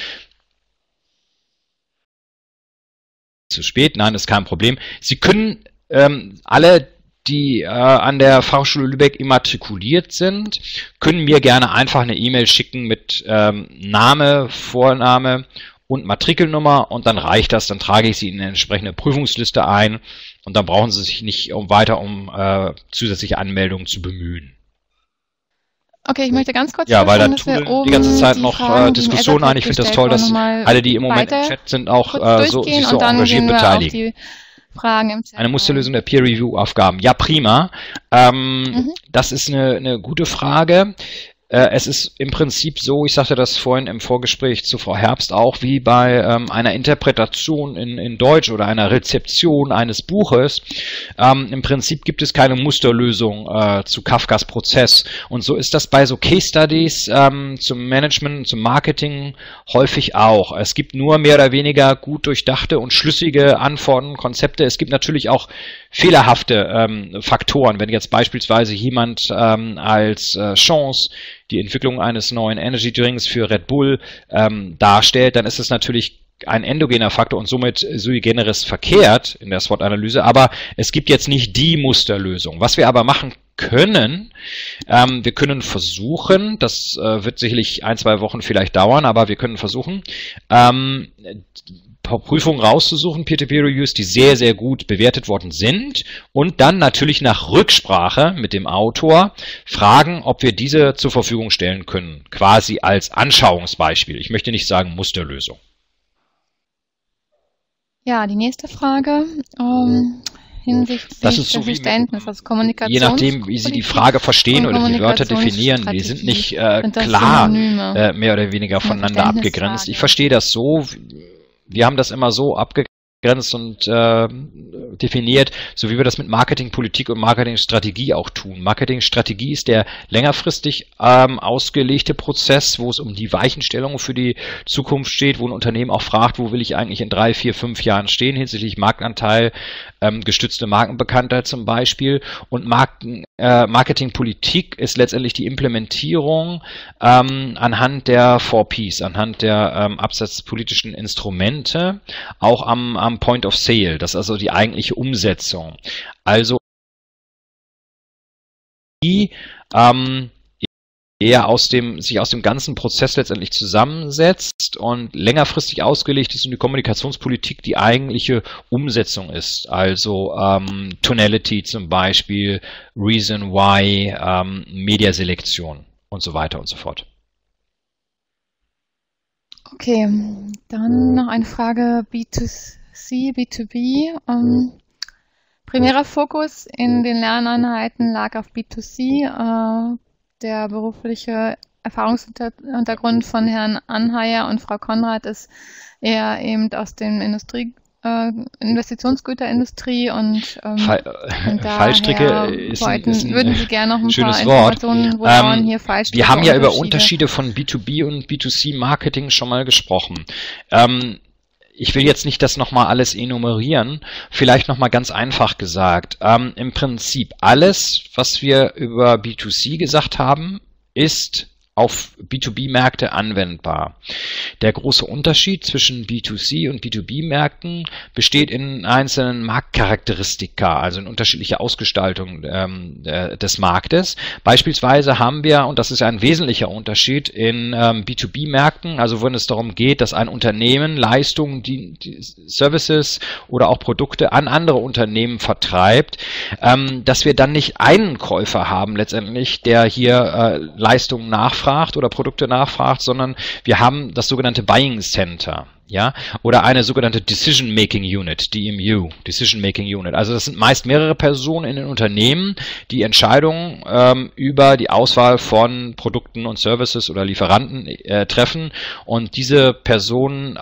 Speaker 2: Zu spät? Nein, das ist kein Problem. Sie können alle, die an der Fachhochschule Lübeck immatrikuliert sind, können mir gerne einfach eine E-Mail schicken mit Name, Vorname und Matrikelnummer und dann reicht das, dann trage ich sie in eine entsprechende Prüfungsliste ein und dann brauchen Sie sich nicht weiter um zusätzliche Anmeldungen zu bemühen.
Speaker 1: Okay, ich möchte ganz kurz
Speaker 2: ja, weil da
Speaker 1: dass wir
Speaker 2: tun die ganze Zeit noch
Speaker 1: Fragen,
Speaker 2: Diskussionen ein. Ich finde das toll, dass alle, die im Moment im Chat sind, auch sich so engagiert beteiligen.
Speaker 1: Fragen im Chat.
Speaker 2: Eine Musterlösung der Peer-Review-Aufgaben. Ja, prima. Das ist eine gute Frage. Es ist im Prinzip so, ich sagte das vorhin im Vorgespräch zu Frau Herbst auch, wie bei einer Interpretation in Deutsch oder einer Rezeption eines Buches. Im Prinzip gibt es keine Musterlösung zu Kafkas Prozess. Und so ist das bei so Case Studies zum Management, zum Marketing häufig auch. Es gibt nur mehr oder weniger gut durchdachte und schlüssige Antworten, Konzepte. Es gibt natürlich auch fehlerhafte Faktoren. Wenn jetzt beispielsweise jemand als Chance die Entwicklung eines neuen Energy Drinks für Red Bull darstellt, dann ist es natürlich ein endogener Faktor und somit sui generis verkehrt in der SWOT-Analyse, aber es gibt jetzt nicht die Musterlösung. Was wir aber machen können, wir können versuchen, das wird sicherlich 1-2 Wochen vielleicht dauern, aber wir können versuchen, Prüfungen rauszusuchen, Peer-to-Peer-Reviews, die sehr, sehr gut bewertet worden sind und dann natürlich nach Rücksprache mit dem Autor fragen, ob wir diese zur Verfügung stellen können, quasi als Anschauungsbeispiel. Ich möchte nicht sagen Musterlösung.
Speaker 1: Ja, die nächste Frage hinsichtlich
Speaker 2: das ist so
Speaker 1: des Verständnisses, also Kommunikation.
Speaker 2: Je nachdem, wie Sie die Frage verstehen oder die Wörter definieren, die sind nicht klar mehr oder weniger voneinander abgegrenzt. Ich verstehe das so. Wir haben das immer so abgegrenzt und definiert, so wie wir das mit Marketingpolitik und Marketingstrategie auch tun. Marketingstrategie ist der längerfristig ausgelegte Prozess, wo es um die Weichenstellung für die Zukunft steht, wo ein Unternehmen auch fragt, wo will ich eigentlich in 3, 4, 5 Jahren stehen, hinsichtlich Marktanteil, gestützte Markenbekanntheit zum Beispiel. Und Marketingpolitik ist letztendlich die Implementierung anhand der 4Ps, anhand der absatzpolitischen Instrumente, auch am Point of Sale. Das ist also die eigentliche Umsetzung. Also die eher sich aus dem ganzen Prozess letztendlich zusammensetzt und längerfristig ausgelegt ist und die Kommunikationspolitik die eigentliche Umsetzung ist. Also Tonality zum Beispiel, Reason Why, Mediaselektion und so weiter und so fort.
Speaker 1: Okay, dann noch eine Frage B2C, B2B. Primärer Fokus in den Lerneinheiten lag auf B2C. Der berufliche Erfahrungshintergrund von Herrn Anheier und Frau Konrad ist eher eben aus dem Investitionsgüterindustrie und
Speaker 2: Fallstricke
Speaker 1: würden Sie gerne noch ein
Speaker 2: schönes
Speaker 1: paar Informationen,
Speaker 2: Wort.
Speaker 1: Hier Fallstricke
Speaker 2: wir haben ja über Unterschiede von B2B und B2C Marketing schon mal gesprochen. Ich will jetzt nicht das nochmal alles enumerieren, vielleicht nochmal ganz einfach gesagt. Im Prinzip alles, was wir über B2C gesagt haben, ist auf B2B-Märkte anwendbar. Der große Unterschied zwischen B2C und B2B-Märkten besteht in einzelnen Marktcharakteristika, also in unterschiedlicher Ausgestaltung des Marktes. Beispielsweise haben wir, und das ist ein wesentlicher Unterschied, in B2B-Märkten, also wenn es darum geht, dass ein Unternehmen Leistungen, Services oder auch Produkte an andere Unternehmen vertreibt, dass wir dann nicht einen Käufer haben letztendlich, der hier Leistungen nachfragt oder Produkte nachfragt, sondern wir haben das sogenannte Buying Center, ja, oder eine sogenannte Decision Making Unit, DMU, Decision Making Unit. Also das sind meist mehrere Personen in den Unternehmen, die Entscheidungen über die Auswahl von Produkten und Services oder Lieferanten treffen, und diese Personen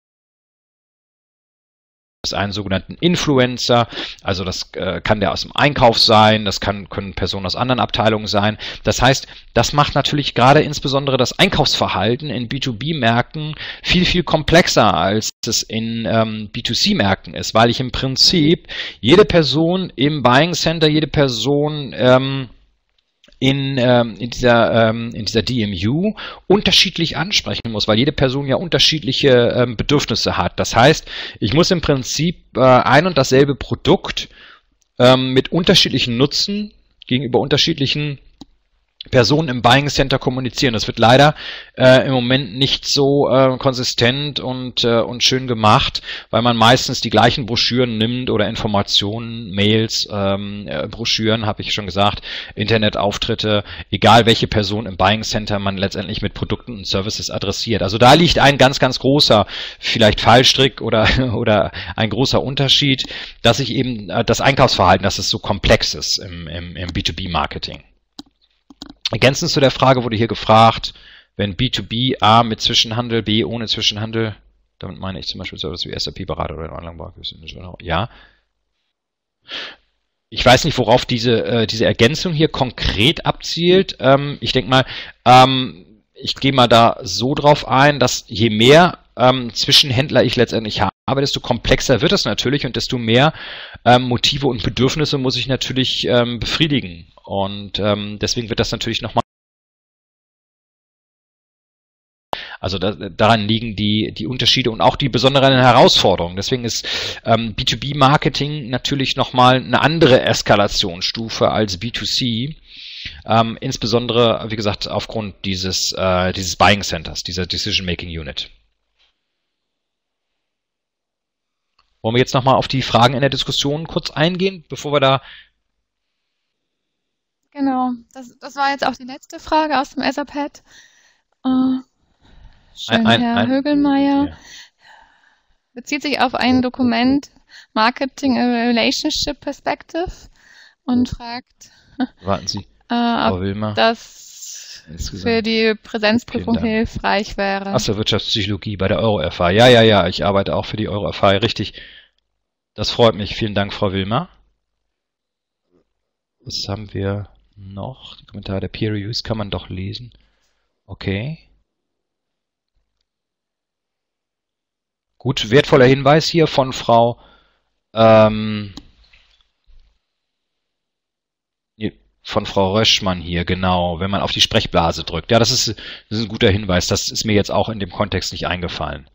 Speaker 2: einen sogenannten Influencer, also das kann der aus dem Einkauf sein, das können Personen aus anderen Abteilungen sein. Das heißt, das macht natürlich gerade insbesondere das Einkaufsverhalten in B2B-Märkten viel, viel komplexer, als es in B2C-Märkten ist, weil ich im Prinzip jede Person im Buying Center, jede Person in dieser DMU unterschiedlich ansprechen muss, weil jede Person ja unterschiedliche Bedürfnisse hat. Das heißt, ich muss im Prinzip ein und dasselbe Produkt mit unterschiedlichen Nutzen gegenüber unterschiedlichen Personen im Buying Center kommunizieren. Das wird leider im Moment nicht so konsistent und schön gemacht, weil man meistens die gleichen Broschüren nimmt oder Informationen, Mails, Broschüren, habe ich schon gesagt, Internetauftritte, egal welche Person im Buying Center man letztendlich mit Produkten und Services adressiert. Also da liegt ein ganz, ganz großer, vielleicht Fallstrick oder ein großer Unterschied, dass ich eben das Einkaufsverhalten, dass es so komplex ist im B2B-Marketing. Ergänzend zu der Frage wurde hier gefragt, wenn B2B A mit Zwischenhandel, B ohne Zwischenhandel, damit meine ich zum Beispiel Service wie SAP-Berater oder Online-Bank. Ja. Ich weiß nicht, worauf diese Ergänzung hier konkret abzielt. Ich denke mal, ich gehe mal da so drauf ein, dass je mehr Zwischenhändler ich letztendlich habe, desto komplexer wird es natürlich und desto mehr Motive und Bedürfnisse muss ich natürlich befriedigen. Und deswegen wird das natürlich nochmal. Also daran liegen die Unterschiede und auch die besonderen Herausforderungen. Deswegen ist B2B-Marketing natürlich nochmal eine andere Eskalationsstufe als B2C. Insbesondere, wie gesagt, aufgrund dieses Buying Centers, dieser Decision Making Unit. Wollen wir jetzt nochmal auf die Fragen in der Diskussion kurz eingehen, bevor wir da...
Speaker 1: Genau, das war jetzt auch die letzte Frage aus dem Etherpad. Herr Högelmeier bezieht sich auf ein Dokument Marketing Relationship Perspective und fragt,
Speaker 2: warten Sie, Frau Wilmer,
Speaker 1: ob das für die Präsenzprüfung hilfreich wäre.
Speaker 2: Achso, Wirtschaftspsychologie bei der EuroFA. Ja, ich arbeite auch für die EuroFA, richtig. Das freut mich. Vielen Dank, Frau Wilmer. Was haben wir noch? Die Kommentare der Peer Reviews kann man doch lesen. Okay. Gut, wertvoller Hinweis hier von Frau Röschmann hier, genau, wenn man auf die Sprechblase drückt. Ja, das ist ein guter Hinweis. Das ist mir jetzt auch in dem Kontext nicht eingefallen.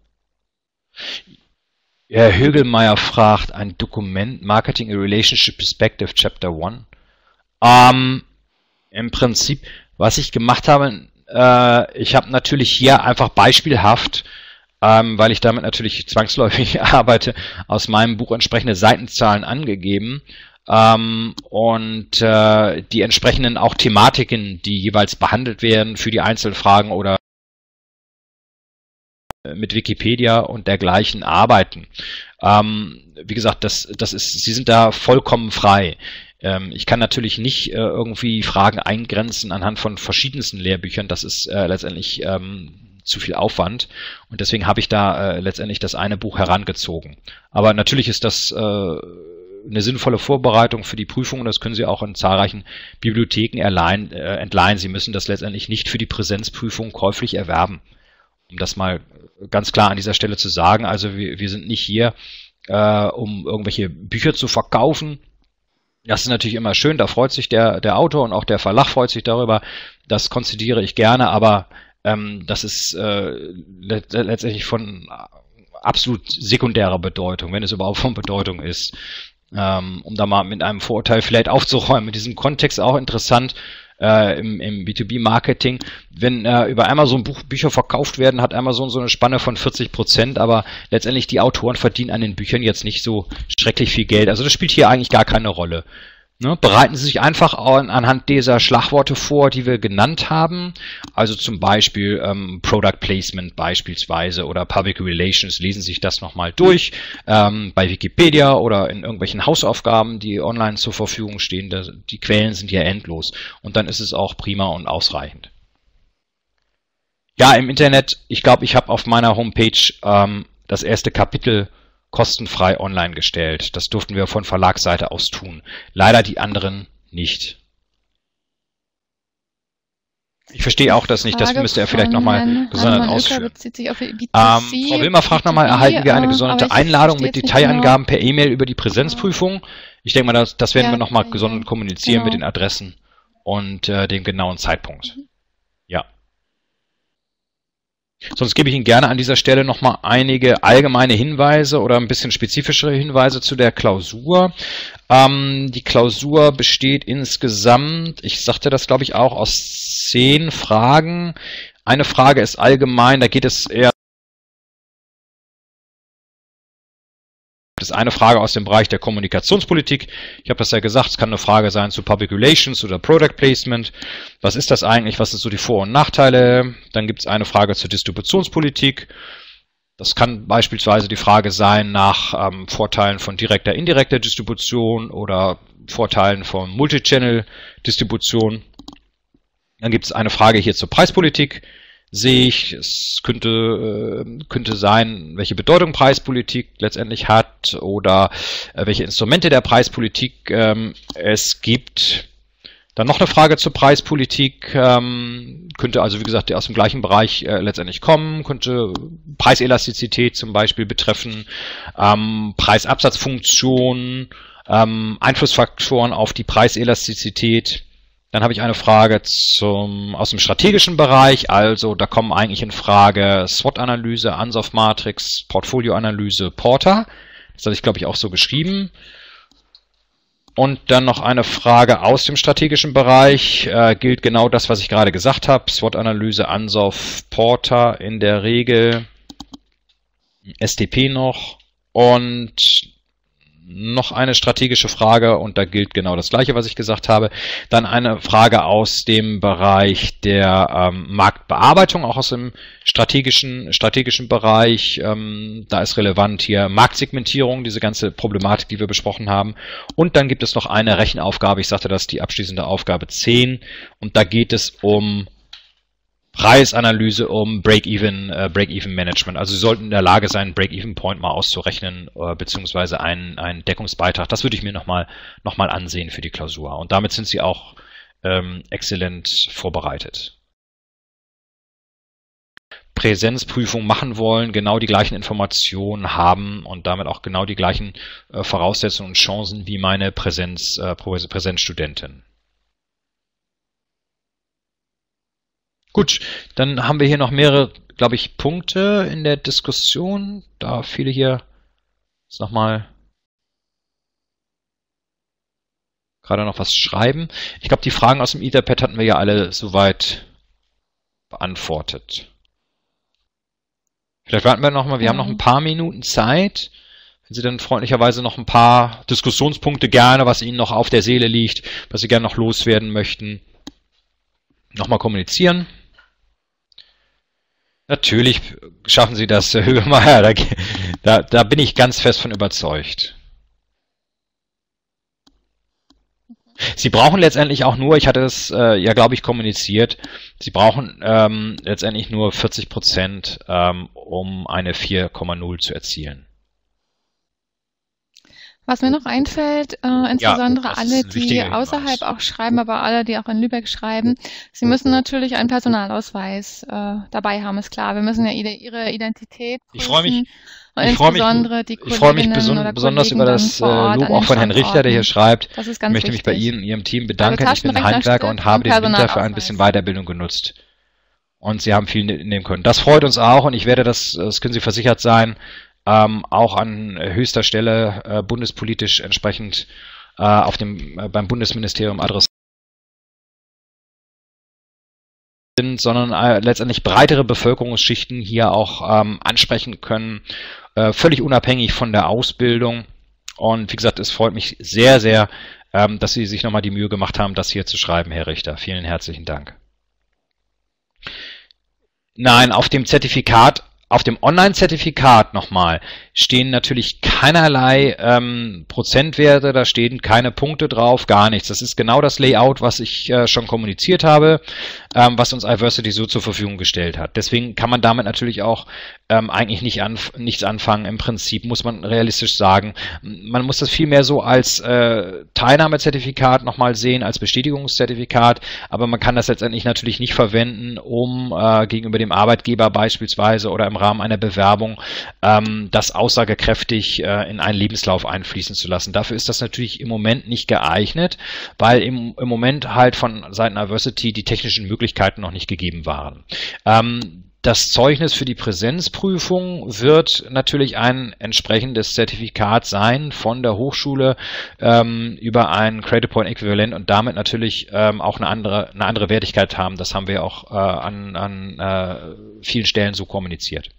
Speaker 2: Herr Högelmeier fragt, ein Dokument Marketing a Relationship Perspective Chapter 1. Im Prinzip, was ich gemacht habe, ich habe natürlich hier einfach beispielhaft, weil ich damit natürlich zwangsläufig arbeite, aus meinem Buch entsprechende Seitenzahlen angegeben und die entsprechenden auch Thematiken, die jeweils behandelt werden für die Einzelfragen oder mit Wikipedia und dergleichen arbeiten. Wie gesagt, Sie sind da vollkommen frei. Ich kann natürlich nicht irgendwie Fragen eingrenzen anhand von verschiedensten Lehrbüchern. Das ist letztendlich zu viel Aufwand und deswegen habe ich da letztendlich das eine Buch herangezogen. Aber natürlich ist das eine sinnvolle Vorbereitung für die Prüfung und das können Sie auch in zahlreichen Bibliotheken entleihen. Sie müssen das letztendlich nicht für die Präsenzprüfung käuflich erwerben. Um das mal ganz klar an dieser Stelle zu sagen, also wir sind nicht hier, um irgendwelche Bücher zu verkaufen, Das ist natürlich immer schön, da freut sich der Autor und auch der Verlag freut sich darüber. Das konzidiere ich gerne, aber das ist letztendlich von absolut sekundärer Bedeutung, wenn es überhaupt von Bedeutung ist. Um da mal mit einem Vorurteil vielleicht aufzuräumen. In diesem Kontext auch interessant, im B2B-Marketing, wenn über Amazon Bücher verkauft werden, hat Amazon so eine Spanne von 40%, aber letztendlich die Autoren verdienen an den Büchern jetzt nicht so schrecklich viel Geld. Also das spielt hier eigentlich gar keine Rolle. Ne? Bereiten Sie sich einfach anhand dieser Schlagworte vor, die wir genannt haben, also zum Beispiel Product Placement beispielsweise oder Public Relations, lesen Sie sich das nochmal durch bei Wikipedia oder in irgendwelchen Hausaufgaben, die online zur Verfügung stehen. Die Quellen sind ja endlos und dann ist es auch prima und ausreichend. Ja, im Internet, ich glaube, ich habe auf meiner Homepage das erste Kapitel kostenfrei online gestellt. Das durften wir von Verlagsseite aus tun. Leider die anderen nicht. Ich verstehe auch das nicht, das müsste er vielleicht nochmal gesondert ausführen. Frau Wilmer fragt nochmal, erhalten wir eine gesonderte Einladung mit Detailangaben per E-Mail über die Präsenzprüfung? Ich denke mal, das werden wir nochmal gesondert kommunizieren mit den Adressen und dem genauen Zeitpunkt. Ja. Sonst gebe ich Ihnen gerne an dieser Stelle nochmal einige allgemeine Hinweise oder ein bisschen spezifischere Hinweise zu der Klausur. Die Klausur besteht insgesamt, ich sagte das glaube ich auch, aus 10 Fragen. Eine Frage ist allgemein, da geht es eher. Das ist eine Frage aus dem Bereich der Kommunikationspolitik. Ich habe das ja gesagt, es kann eine Frage sein zu Public Relations oder Product Placement. Was ist das eigentlich? Was sind so die Vor- und Nachteile? Dann gibt es eine Frage zur Distributionspolitik. Das kann beispielsweise die Frage sein nach Vorteilen von direkter, indirekter Distribution oder Vorteilen von Multichannel-Distribution. Dann gibt es eine Frage hier zur Preispolitik. Sehe ich, es könnte sein, welche Bedeutung Preispolitik letztendlich hat oder welche Instrumente der Preispolitik es gibt. Dann noch eine Frage zur Preispolitik, könnte also wie gesagt aus dem gleichen Bereich letztendlich kommen, könnte Preiselastizität zum Beispiel betreffen, Preisabsatzfunktion, Einflussfaktoren auf die Preiselastizität. Dann habe ich eine Frage aus dem strategischen Bereich, also da kommen eigentlich in Frage SWOT-Analyse, Ansoff-Matrix, Portfolio-Analyse, Porter. Das hatte ich glaube ich auch so geschrieben. Und dann noch eine Frage aus dem strategischen Bereich, gilt genau das, was ich gerade gesagt habe, SWOT-Analyse, Ansoff, Porter in der Regel, STP noch und noch eine strategische Frage und da gilt genau das Gleiche, was ich gesagt habe. Dann eine Frage aus dem Bereich der Marktbearbeitung, auch aus dem strategischen Bereich. Da ist relevant hier Marktsegmentierung, diese ganze Problematik, die wir besprochen haben. Und dann gibt es noch eine Rechenaufgabe, ich sagte das, die abschließende Aufgabe 10 und da geht es um Preisanalyse, um Break-Even-Management. Also Sie sollten in der Lage sein, Break-Even-Point mal auszurechnen, beziehungsweise einen Deckungsbeitrag. Das würde ich mir nochmal ansehen für die Klausur. Und damit sind Sie auch exzellent vorbereitet. Präsenzprüfung machen wollen, genau die gleichen Informationen haben und damit auch genau die gleichen Voraussetzungen und Chancen wie meine Präsenzstudentin. Gut, dann haben wir hier noch mehrere, glaube ich, Punkte in der Diskussion. Da viele hier jetzt nochmal gerade noch was schreiben. Ich glaube, die Fragen aus dem Etherpad hatten wir ja alle soweit beantwortet. Vielleicht warten wir nochmal, wir haben noch ein paar Minuten Zeit. Wenn Sie dann freundlicherweise noch ein paar Diskussionspunkte gerne, was Ihnen noch auf der Seele liegt, was Sie gerne noch loswerden möchten, nochmal kommunizieren. Natürlich schaffen Sie das, Herr Högemeyer, da bin ich ganz fest von überzeugt. Sie brauchen letztendlich auch nur, ich hatte es ja glaube ich kommuniziert, Sie brauchen letztendlich nur 40%, um eine 4,0 zu erzielen.
Speaker 1: Was mir noch einfällt, insbesondere alle, die außerhalb auch schreiben, aber alle, die auch in Lübeck schreiben, sie müssen natürlich einen Personalausweis dabei haben, ist klar. Wir müssen ja ihre Identität prüfen.
Speaker 2: Ich freue mich. Ich freue mich besonders über das Lob auch von Herrn Richter, der hier schreibt.
Speaker 1: Das ist
Speaker 2: Ich
Speaker 1: ganz
Speaker 2: möchte mich bei
Speaker 1: wichtig.
Speaker 2: Ihnen und Ihrem Team bedanken. Ich bin Handwerker und habe den Winter für ein bisschen Weiterbildung genutzt. Und Sie haben viel nehmen können. Das freut uns auch und ich werde das können Sie versichert sein, auch an höchster Stelle bundespolitisch entsprechend beim Bundesministerium adressieren, sondern letztendlich breitere Bevölkerungsschichten hier auch ansprechen können, völlig unabhängig von der Ausbildung. Und wie gesagt, es freut mich sehr, sehr, dass Sie sich nochmal die Mühe gemacht haben, das hier zu schreiben, Herr Richter. Vielen herzlichen Dank. Nein, auf dem Zertifikat, auf dem Online-Zertifikat nochmal, stehen natürlich keinerlei Prozentwerte, da stehen keine Punkte drauf, gar nichts. Das ist genau das Layout, was ich schon kommuniziert habe, was uns Iversity so zur Verfügung gestellt hat. Deswegen kann man damit natürlich auch eigentlich nichts anfangen. Im Prinzip muss man realistisch sagen, man muss das vielmehr so als Teilnahmezertifikat nochmal sehen, als Bestätigungszertifikat, aber man kann das letztendlich natürlich nicht verwenden, um gegenüber dem Arbeitgeber beispielsweise oder im Rahmen einer Bewerbung das aussagekräftig in einen Lebenslauf einfließen zu lassen. Dafür ist das natürlich im Moment nicht geeignet, weil im Moment halt von Seiten Iversity die technischen Möglichkeiten noch nicht gegeben waren. Das Zeugnis für die Präsenzprüfung wird natürlich ein entsprechendes Zertifikat sein von der Hochschule über ein Credit Point Äquivalent und damit natürlich auch eine andere Wertigkeit haben. Das haben wir auch an vielen Stellen so kommuniziert.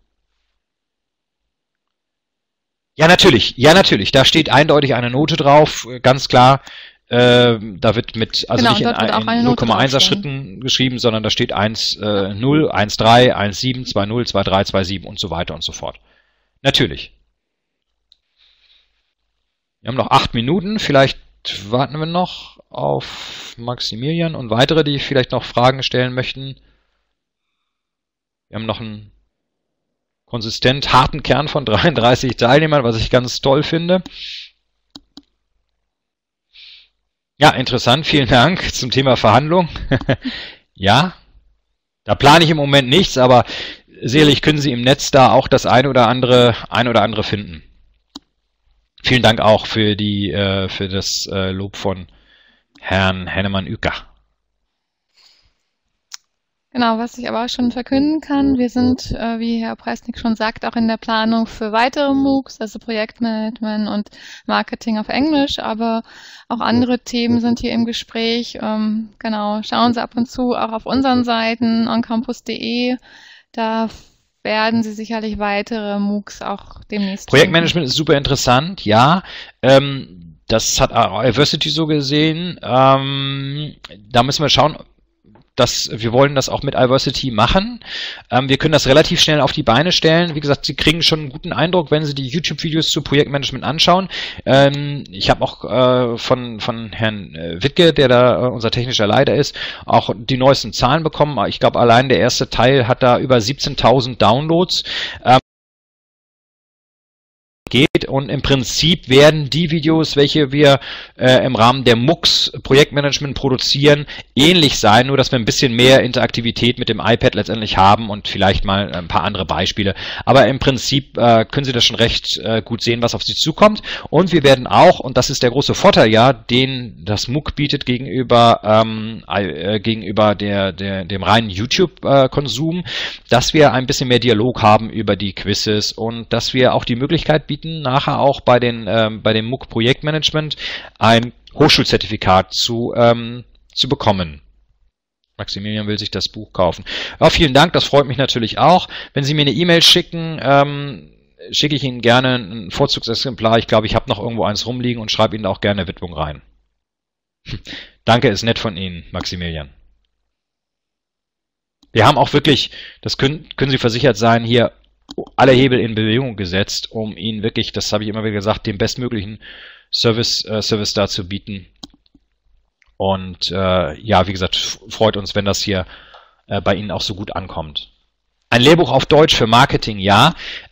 Speaker 2: Ja, natürlich. Da steht eindeutig eine Note drauf, ganz klar. Da wird nicht in 0,1er Schritten geschrieben, sondern da steht 1,0, 1,3, 1,7, 2,0, 2,3, 2,7 und so weiter und so fort. Natürlich. Wir haben noch 8 Minuten, vielleicht warten wir noch auf Maximilian und weitere, die vielleicht noch Fragen stellen möchten. Wir haben noch einen konsistent harten Kern von 33 Teilnehmern, was ich ganz toll finde. Ja, interessant, vielen Dank zum Thema Verhandlung. Ja, da plane ich im Moment nichts, aber sicherlich können Sie im Netz da auch das ein oder andere finden. Vielen Dank auch für das Lob von Herrn Hennemann-Ücker.
Speaker 1: Genau, was ich aber auch schon verkünden kann, wir sind, wie Herr Preisnick schon sagt, auch in der Planung für weitere MOOCs, also Projektmanagement und Marketing auf Englisch, aber auch andere Themen sind hier im Gespräch. Genau, schauen Sie ab und zu auch auf unseren Seiten oncampus.de, da werden Sie sicherlich weitere MOOCs auch demnächst
Speaker 2: Projektmanagement ist super interessant, ja. Das hat Iversity so gesehen. Da müssen wir schauen, wir wollen das auch mit Iversity machen. Wir können das relativ schnell auf die Beine stellen. Wie gesagt, Sie kriegen schon einen guten Eindruck, wenn Sie die YouTube-Videos zu Projektmanagement anschauen. Ich habe auch von Herrn Wittke, der da unser technischer Leiter ist, auch die neuesten Zahlen bekommen. Ich glaube, allein der erste Teil hat da über 17.000 Downloads. Und im Prinzip werden die Videos, welche wir im Rahmen der MOOCs Projektmanagement produzieren, ähnlich sein, nur dass wir ein bisschen mehr Interaktivität mit dem iPad letztendlich haben und vielleicht mal ein paar andere Beispiele. Aber im Prinzip können Sie das schon recht gut sehen, was auf Sie zukommt. Und wir werden auch, und das ist der große Vorteil ja, den das MOOC bietet gegenüber dem reinen YouTube-Konsum, dass wir ein bisschen mehr Dialog haben über die Quizzes und dass wir auch die Möglichkeit bieten, nachher auch bei dem MOOC Projektmanagement ein Hochschulzertifikat zu bekommen. Maximilian will sich das Buch kaufen. Ja, vielen Dank, das freut mich natürlich auch. Wenn Sie mir eine E-Mail schicken, schicke ich Ihnen gerne ein Vorzugsexemplar. Ich glaube, ich habe noch irgendwo eins rumliegen und schreibe Ihnen auch gerne Widmung rein. Danke, ist nett von Ihnen, Maximilian. Wir haben auch wirklich, das können Sie versichert sein, hier alle Hebel in Bewegung gesetzt, um Ihnen wirklich, das habe ich immer wieder gesagt, den bestmöglichen Service da zu bieten. Und ja, wie gesagt, freut uns, wenn das hier bei Ihnen auch so gut ankommt. Ein Lehrbuch auf Deutsch für Marketing, ja.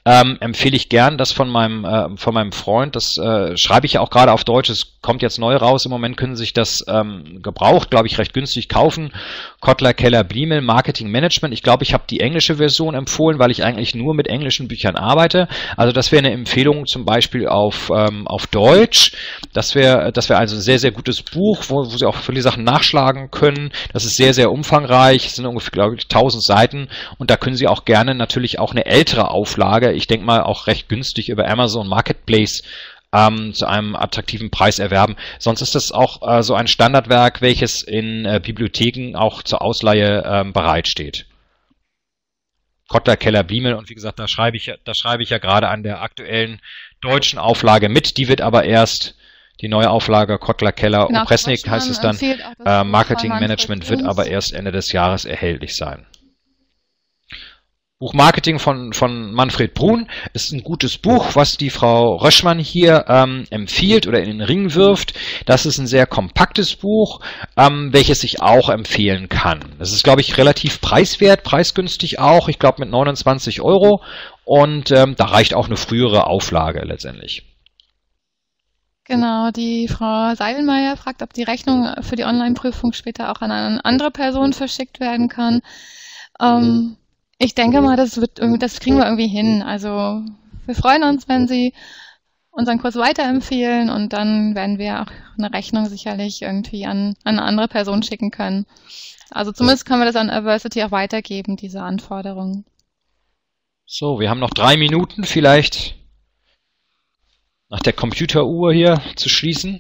Speaker 2: empfehle ich gern das von meinem Freund. Das schreibe ich ja auch gerade auf Deutsch. Es kommt jetzt neu raus. Im Moment können Sie sich das gebraucht, glaube ich, recht günstig kaufen. Kotler, Keller, Bliemel, Marketing Management. Ich glaube, ich habe die englische Version empfohlen, weil ich eigentlich nur mit englischen Büchern arbeite. Also das wäre eine Empfehlung zum Beispiel auf Deutsch. Das wäre also ein sehr, sehr gutes Buch, wo Sie auch viele Sachen nachschlagen können. Das ist sehr, sehr umfangreich. Es sind ungefähr, glaube ich, 1000 Seiten. Und da können Sie auch gerne natürlich auch eine ältere Auflage, ich denke mal auch recht günstig über Amazon Marketplace, zu einem attraktiven Preis erwerben. Sonst ist das auch so ein Standardwerk, welches in Bibliotheken auch zur Ausleihe bereitsteht. Kotler, Keller, Bliemel, und wie gesagt, da schreibe ich ja gerade an der aktuellen deutschen Auflage mit. Die wird aber erst, die neue Auflage Kotler, Keller,
Speaker 1: Genau,
Speaker 2: Opresnik heißt es dann,
Speaker 1: empfiehlt auch das Buch
Speaker 2: Marketing
Speaker 1: von
Speaker 2: Management
Speaker 1: Manfred
Speaker 2: wird aber
Speaker 1: Bruns.
Speaker 2: erst Ende des Jahres erhältlich sein. Buch Marketing von Manfred Brun ist ein gutes Buch, was die Frau Röschmann hier empfiehlt oder in den Ring wirft. Das ist ein sehr kompaktes Buch, welches ich auch empfehlen kann. Das ist, glaube ich, relativ preiswert, preisgünstig auch. Ich glaube mit 29 Euro, und da reicht auch eine frühere Auflage letztendlich.
Speaker 1: Genau, die Frau Seidelmeier fragt, ob die Rechnung für die Online-Prüfung später auch an eine andere Person verschickt werden kann. Ich denke mal, das kriegen wir irgendwie hin. Also wir freuen uns, wenn Sie unseren Kurs weiterempfehlen, und dann werden wir auch eine Rechnung sicherlich irgendwie an eine andere Person schicken können. Also zumindest können wir das an Aversity auch weitergeben, diese Anforderungen.
Speaker 2: So, wir haben noch 3 Minuten, vielleicht nach der Computeruhr hier zu schließen.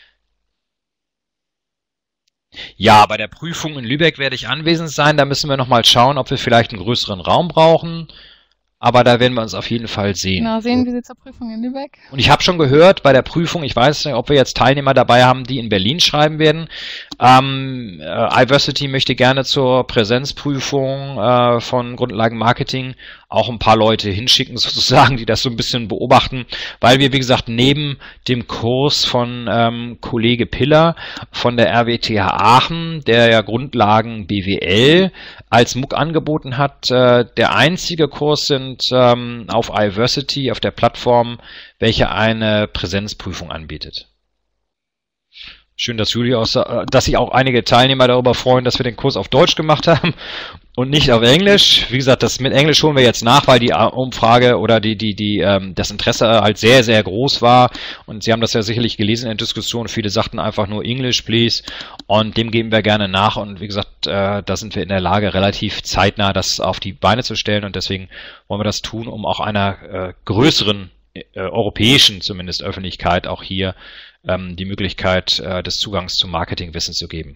Speaker 2: Ja, bei der Prüfung in Lübeck werde ich anwesend sein. Da müssen wir nochmal schauen, ob wir vielleicht einen größeren Raum brauchen. Aber da werden wir uns auf jeden Fall sehen.
Speaker 1: Genau, sehen wir Sie zur Prüfung in Lübeck.
Speaker 2: Und ich habe schon gehört, bei der Prüfung, ich weiß nicht, ob wir jetzt Teilnehmer dabei haben, die in Berlin schreiben werden. iVersity möchte gerne zur Präsenzprüfung von Grundlagen-Marketing auch ein paar Leute hinschicken, sozusagen, die das so ein bisschen beobachten, weil wir, wie gesagt, neben dem Kurs von Kollege Piller von der RWTH Aachen, der ja Grundlagen BWL als MOOC angeboten hat, der einzige Kurs sind auf iVersity, auf der Plattform, welche eine Präsenzprüfung anbietet. Schön, dass dass sich auch einige Teilnehmer darüber freuen, dass wir den Kurs auf Deutsch gemacht haben und nicht auf Englisch. Wie gesagt, das mit Englisch holen wir jetzt nach, weil die Umfrage oder das Interesse halt sehr, sehr groß war. Und Sie haben das ja sicherlich gelesen in der Diskussion. Viele sagten einfach nur English, please. Und dem geben wir gerne nach. Und wie gesagt, da sind wir in der Lage, relativ zeitnah das auf die Beine zu stellen. Und deswegen wollen wir das tun, um auch einer größeren europäischen zumindest Öffentlichkeit auch hier die Möglichkeit des Zugangs zum Marketingwissen zu geben.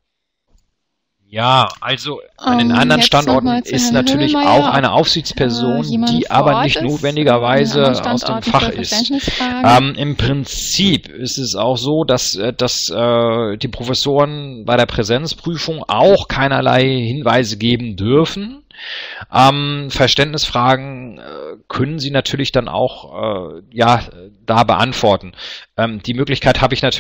Speaker 2: Ja, also an den anderen Standorten ist natürlich auch eine Aufsichtsperson, die aber nicht notwendigerweise aus dem Fach ist. Im Prinzip ist es auch so, dass die Professoren bei der Präsenzprüfung auch keinerlei Hinweise geben dürfen. Verständnisfragen können Sie natürlich dann auch da beantworten. Die Möglichkeit habe ich natürlich,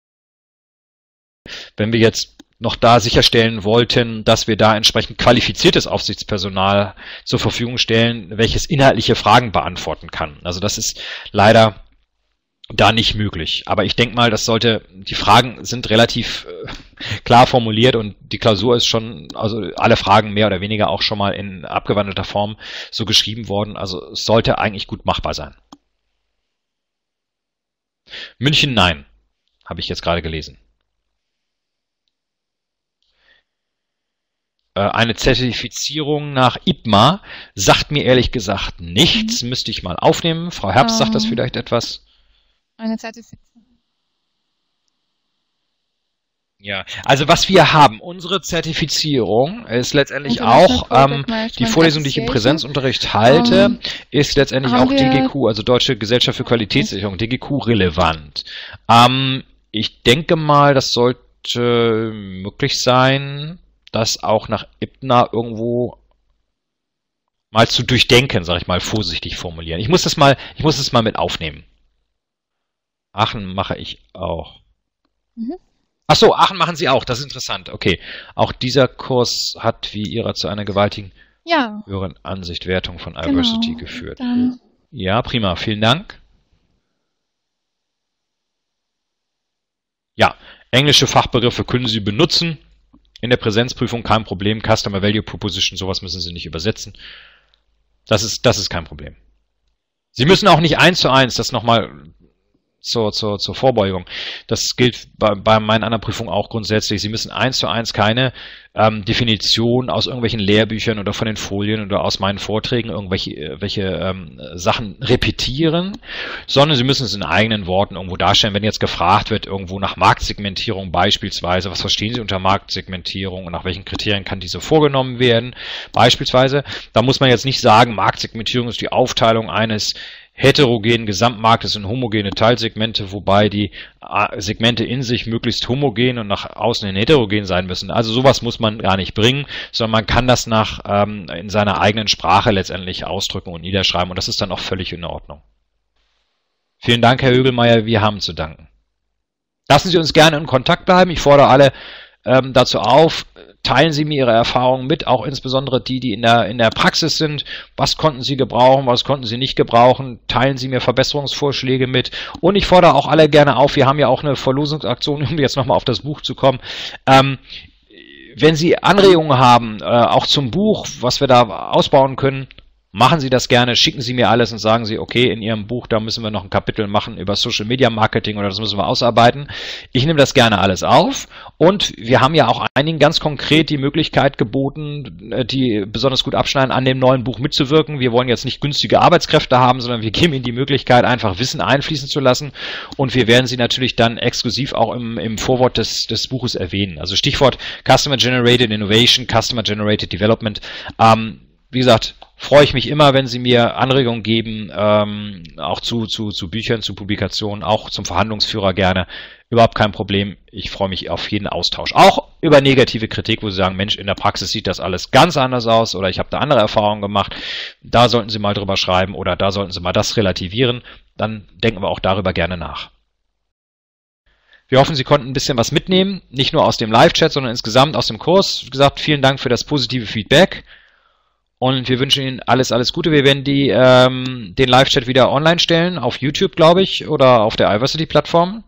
Speaker 2: wenn wir jetzt noch da sicherstellen wollten, dass wir da entsprechend qualifiziertes Aufsichtspersonal zur Verfügung stellen, welches inhaltliche Fragen beantworten kann. Also das ist leider da nicht möglich. Aber ich denke mal, die Fragen sind relativ klar formuliert und die Klausur ist schon, also alle Fragen mehr oder weniger auch schon mal in abgewandelter Form so geschrieben worden. Also es sollte eigentlich gut machbar sein. München, nein, habe ich jetzt gerade gelesen. Eine Zertifizierung nach IPMA sagt mir ehrlich gesagt nichts. Müsste ich mal aufnehmen. Frau Herbst sagt das vielleicht etwas.
Speaker 1: Eine Zertifizierung.
Speaker 2: Ja, also was wir haben, unsere Zertifizierung ist letztendlich auch, die Vorlesung, die ich im Präsenzunterricht halte, ist letztendlich auch DGQ, also Deutsche Gesellschaft für Qualitätssicherung, DGQ relevant. Ich denke mal, das sollte möglich sein, das auch nach IPMA irgendwo mal zu durchdenken, sage ich mal, vorsichtig formulieren. Ich muss das mal mit aufnehmen. Aachen mache ich auch. Ach so, Aachen machen Sie auch, das ist interessant. Okay, auch dieser Kurs hat wie Ihrer zu einer gewaltigen
Speaker 1: Ja,
Speaker 2: höheren Ansicht, Wertung von
Speaker 1: genau.
Speaker 2: Iversity geführt.
Speaker 1: Dann
Speaker 2: Ja, prima. Vielen Dank. Ja, englische Fachbegriffe können Sie benutzen. In der Präsenzprüfung kein Problem. Customer Value Proposition, sowas müssen Sie nicht übersetzen. Das ist kein Problem. Sie müssen auch nicht 1:1, das nochmal zur Vorbeugung. Das gilt bei meinen anderen Prüfungen auch grundsätzlich. Sie müssen 1:1 keine Definition aus irgendwelchen Lehrbüchern oder von den Folien oder aus meinen Vorträgen irgendwelche Sachen repetieren, sondern Sie müssen es in eigenen Worten irgendwo darstellen. Wenn jetzt gefragt wird, irgendwo nach Marktsegmentierung beispielsweise, was verstehen Sie unter Marktsegmentierung und nach welchen Kriterien kann diese vorgenommen werden, beispielsweise, da muss man jetzt nicht sagen, Marktsegmentierung ist die Aufteilung eines heterogenen Gesamtmarktes in homogene Teilsegmente, wobei die Segmente in sich möglichst homogen und nach außen hin heterogen sein müssen. Also sowas muss man gar nicht bringen, sondern man kann das in seiner eigenen Sprache letztendlich ausdrücken und niederschreiben und das ist dann auch völlig in Ordnung. Vielen Dank, Herr Högelmeier, wir haben zu danken. Lassen Sie uns gerne in Kontakt bleiben. Ich fordere alle dazu auf, teilen Sie mir Ihre Erfahrungen mit, auch insbesondere die in der Praxis sind. Was konnten Sie gebrauchen, was konnten Sie nicht gebrauchen? Teilen Sie mir Verbesserungsvorschläge mit. Und ich fordere auch alle gerne auf, wir haben ja auch eine Verlosungsaktion, um jetzt nochmal auf das Buch zu kommen. Wenn Sie Anregungen haben, auch zum Buch, was wir da ausbauen können, machen Sie das gerne, schicken Sie mir alles und sagen Sie, okay, in Ihrem Buch, da müssen wir noch ein Kapitel machen über Social Media Marketing oder das müssen wir ausarbeiten. Ich nehme das gerne alles auf und wir haben ja auch einigen ganz konkret die Möglichkeit geboten, die besonders gut abschneiden, an dem neuen Buch mitzuwirken. Wir wollen jetzt nicht günstige Arbeitskräfte haben, sondern wir geben Ihnen die Möglichkeit, einfach Wissen einfließen zu lassen und wir werden Sie natürlich dann exklusiv auch im Vorwort des Buches erwähnen. Also Stichwort Customer Generated Innovation, Customer Generated Development. Wie gesagt, freue ich mich immer, wenn Sie mir Anregungen geben, auch zu Büchern, zu Publikationen, auch zum Verhandlungsführer gerne. Überhaupt kein Problem. Ich freue mich auf jeden Austausch. Auch über negative Kritik, wo Sie sagen, Mensch, in der Praxis sieht das alles ganz anders aus oder ich habe da andere Erfahrungen gemacht. Da sollten Sie mal drüber schreiben oder da sollten Sie mal das relativieren. Dann denken wir auch darüber gerne nach. Wir hoffen, Sie konnten ein bisschen was mitnehmen, nicht nur aus dem Live-Chat, sondern insgesamt aus dem Kurs. Wie gesagt, vielen Dank für das positive Feedback. Und wir wünschen Ihnen alles Gute. Wir werden den Live-Chat wieder online stellen, auf YouTube, glaube ich, oder auf der Iversity-Plattform.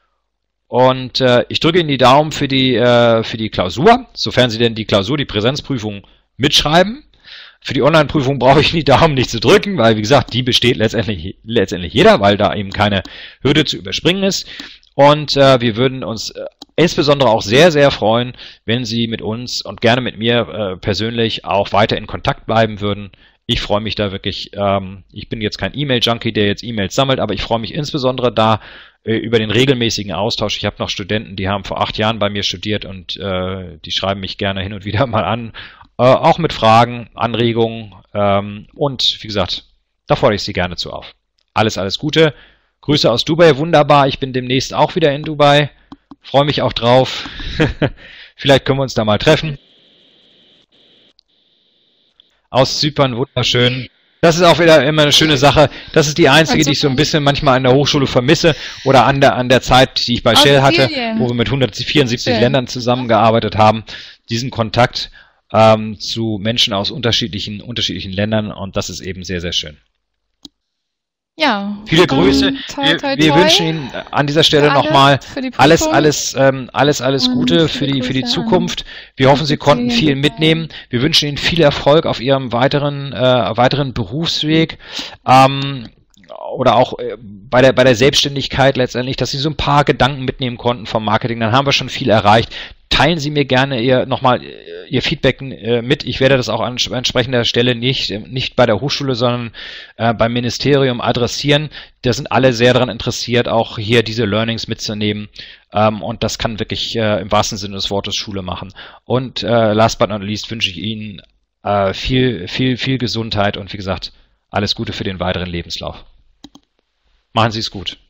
Speaker 2: Und ich drücke Ihnen die Daumen für die Klausur, sofern Sie denn die Klausur, die Präsenzprüfung mitschreiben. Für die Online-Prüfung brauche ich die Daumen nicht zu drücken, weil, wie gesagt, die besteht letztendlich jeder, weil da eben keine Hürde zu überspringen ist. Und wir würden uns insbesondere auch sehr, sehr freuen, wenn Sie mit uns und gerne mit mir persönlich auch weiter in Kontakt bleiben würden. Ich freue mich da wirklich, ich bin jetzt kein E-Mail-Junkie, der jetzt E-Mails sammelt, aber ich freue mich insbesondere da über den regelmäßigen Austausch. Ich habe noch Studenten, die haben vor 8 Jahren bei mir studiert und die schreiben mich gerne hin und wieder mal an, auch mit Fragen, Anregungen und wie gesagt, da fordere ich Sie gerne zu auf. Alles Gute. Grüße aus Dubai, wunderbar. Ich bin demnächst auch wieder in Dubai. Freue mich auch drauf. Vielleicht können wir uns da mal treffen. Aus Zypern, wunderschön. Das ist auch wieder immer eine schöne Sache. Das ist die einzige, die ich so ein bisschen manchmal an der Hochschule vermisse oder an der Zeit, die ich bei Shell hatte, wo wir mit 174 Ländern zusammengearbeitet haben. Diesen Kontakt zu Menschen aus unterschiedlichen Ländern und das ist eben sehr, sehr schön.
Speaker 1: Ja.
Speaker 2: Viele Grüße. Wir wünschen Ihnen an dieser Stelle nochmal alles Gute für die Zukunft. Wir hoffen, Sie konnten viel mitnehmen. Wir wünschen Ihnen viel Erfolg auf Ihrem weiteren Berufsweg. Oder auch bei der Selbstständigkeit letztendlich, dass Sie so ein paar Gedanken mitnehmen konnten vom Marketing. Dann haben wir schon viel erreicht. Teilen Sie mir gerne Ihr Feedback mit. Ich werde das auch an entsprechender Stelle nicht bei der Hochschule, sondern beim Ministerium adressieren. Da sind alle sehr daran interessiert, auch hier diese Learnings mitzunehmen. Und das kann wirklich im wahrsten Sinne des Wortes Schule machen. Und last but not least wünsche ich Ihnen viel Gesundheit und wie gesagt, alles Gute für den weiteren Lebenslauf. Machen Sie es gut.